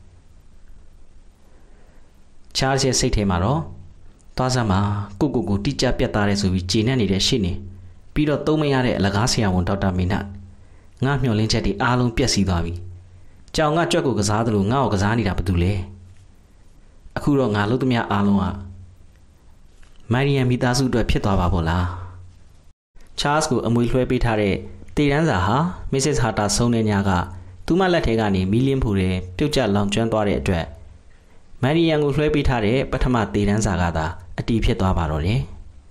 ချားစီရဲ့စိတ်ထဲမှာတော့သွားစမ်းမှာကိုတိကျပြတ်သားတယ်ဆိုပြီးကျေနပ်နေတဲ့ရှေ့နေပြီးတော့သုံးမရတဲ့အလကားဆရာဝန်ဒေါက်တာမီနတ်ငါမျှော်လင့်ချက်တွေအားလုံးပြည့်စည်သွားပြီကြောင်ကကြွက်ကိုကစားသလိုငါ့ကိုကစားနေတာဘာတူလဲအခုတော့ငါလို့သမျှအားလုံးကမာရီယန်မိသားစုအတွက်ဖြစ်သွားပါပေါ့လားချားစ်ကိုအမွေလွှဲပေးထားတဲ့တေတန်းစာဟာမစ္စစ်ဟာတာဆုံးတဲ့ညကသူမလက်ထဲကနေမီလင်းဖူတွေပြုတ်ကျလောင်ကျွမ်းသွားတဲ့အတွက်မာရီယန်ကိုလွှဲပေးထားတဲ့ပထမတေတန်းစာကသာအတီးဖြစ်သွားပါတော့တယ်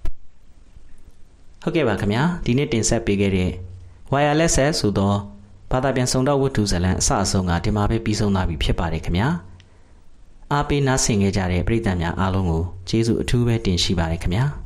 ဟုတ်ကဲ့ပါခင်ဗျာဒီနေ့တင်ဆက်ပေးခဲ့တဲ့ wireless ဆိုတော့ဘာသာပြန်စုံတော့ဝတ္ထုဇာတ်လမ်းအစအဆုံးကဒီမှာပဲပြီးဆုံးသွားပြီဖြစ်ပါတယ်ခင်ဗျာအားပေးနားဆင်ခဲ့ကြတဲ့ပရိသတ်များအားလုံးကိုကျေးဇူးအထူးပဲတင်ရှိပါတယ်ခင်ဗျာ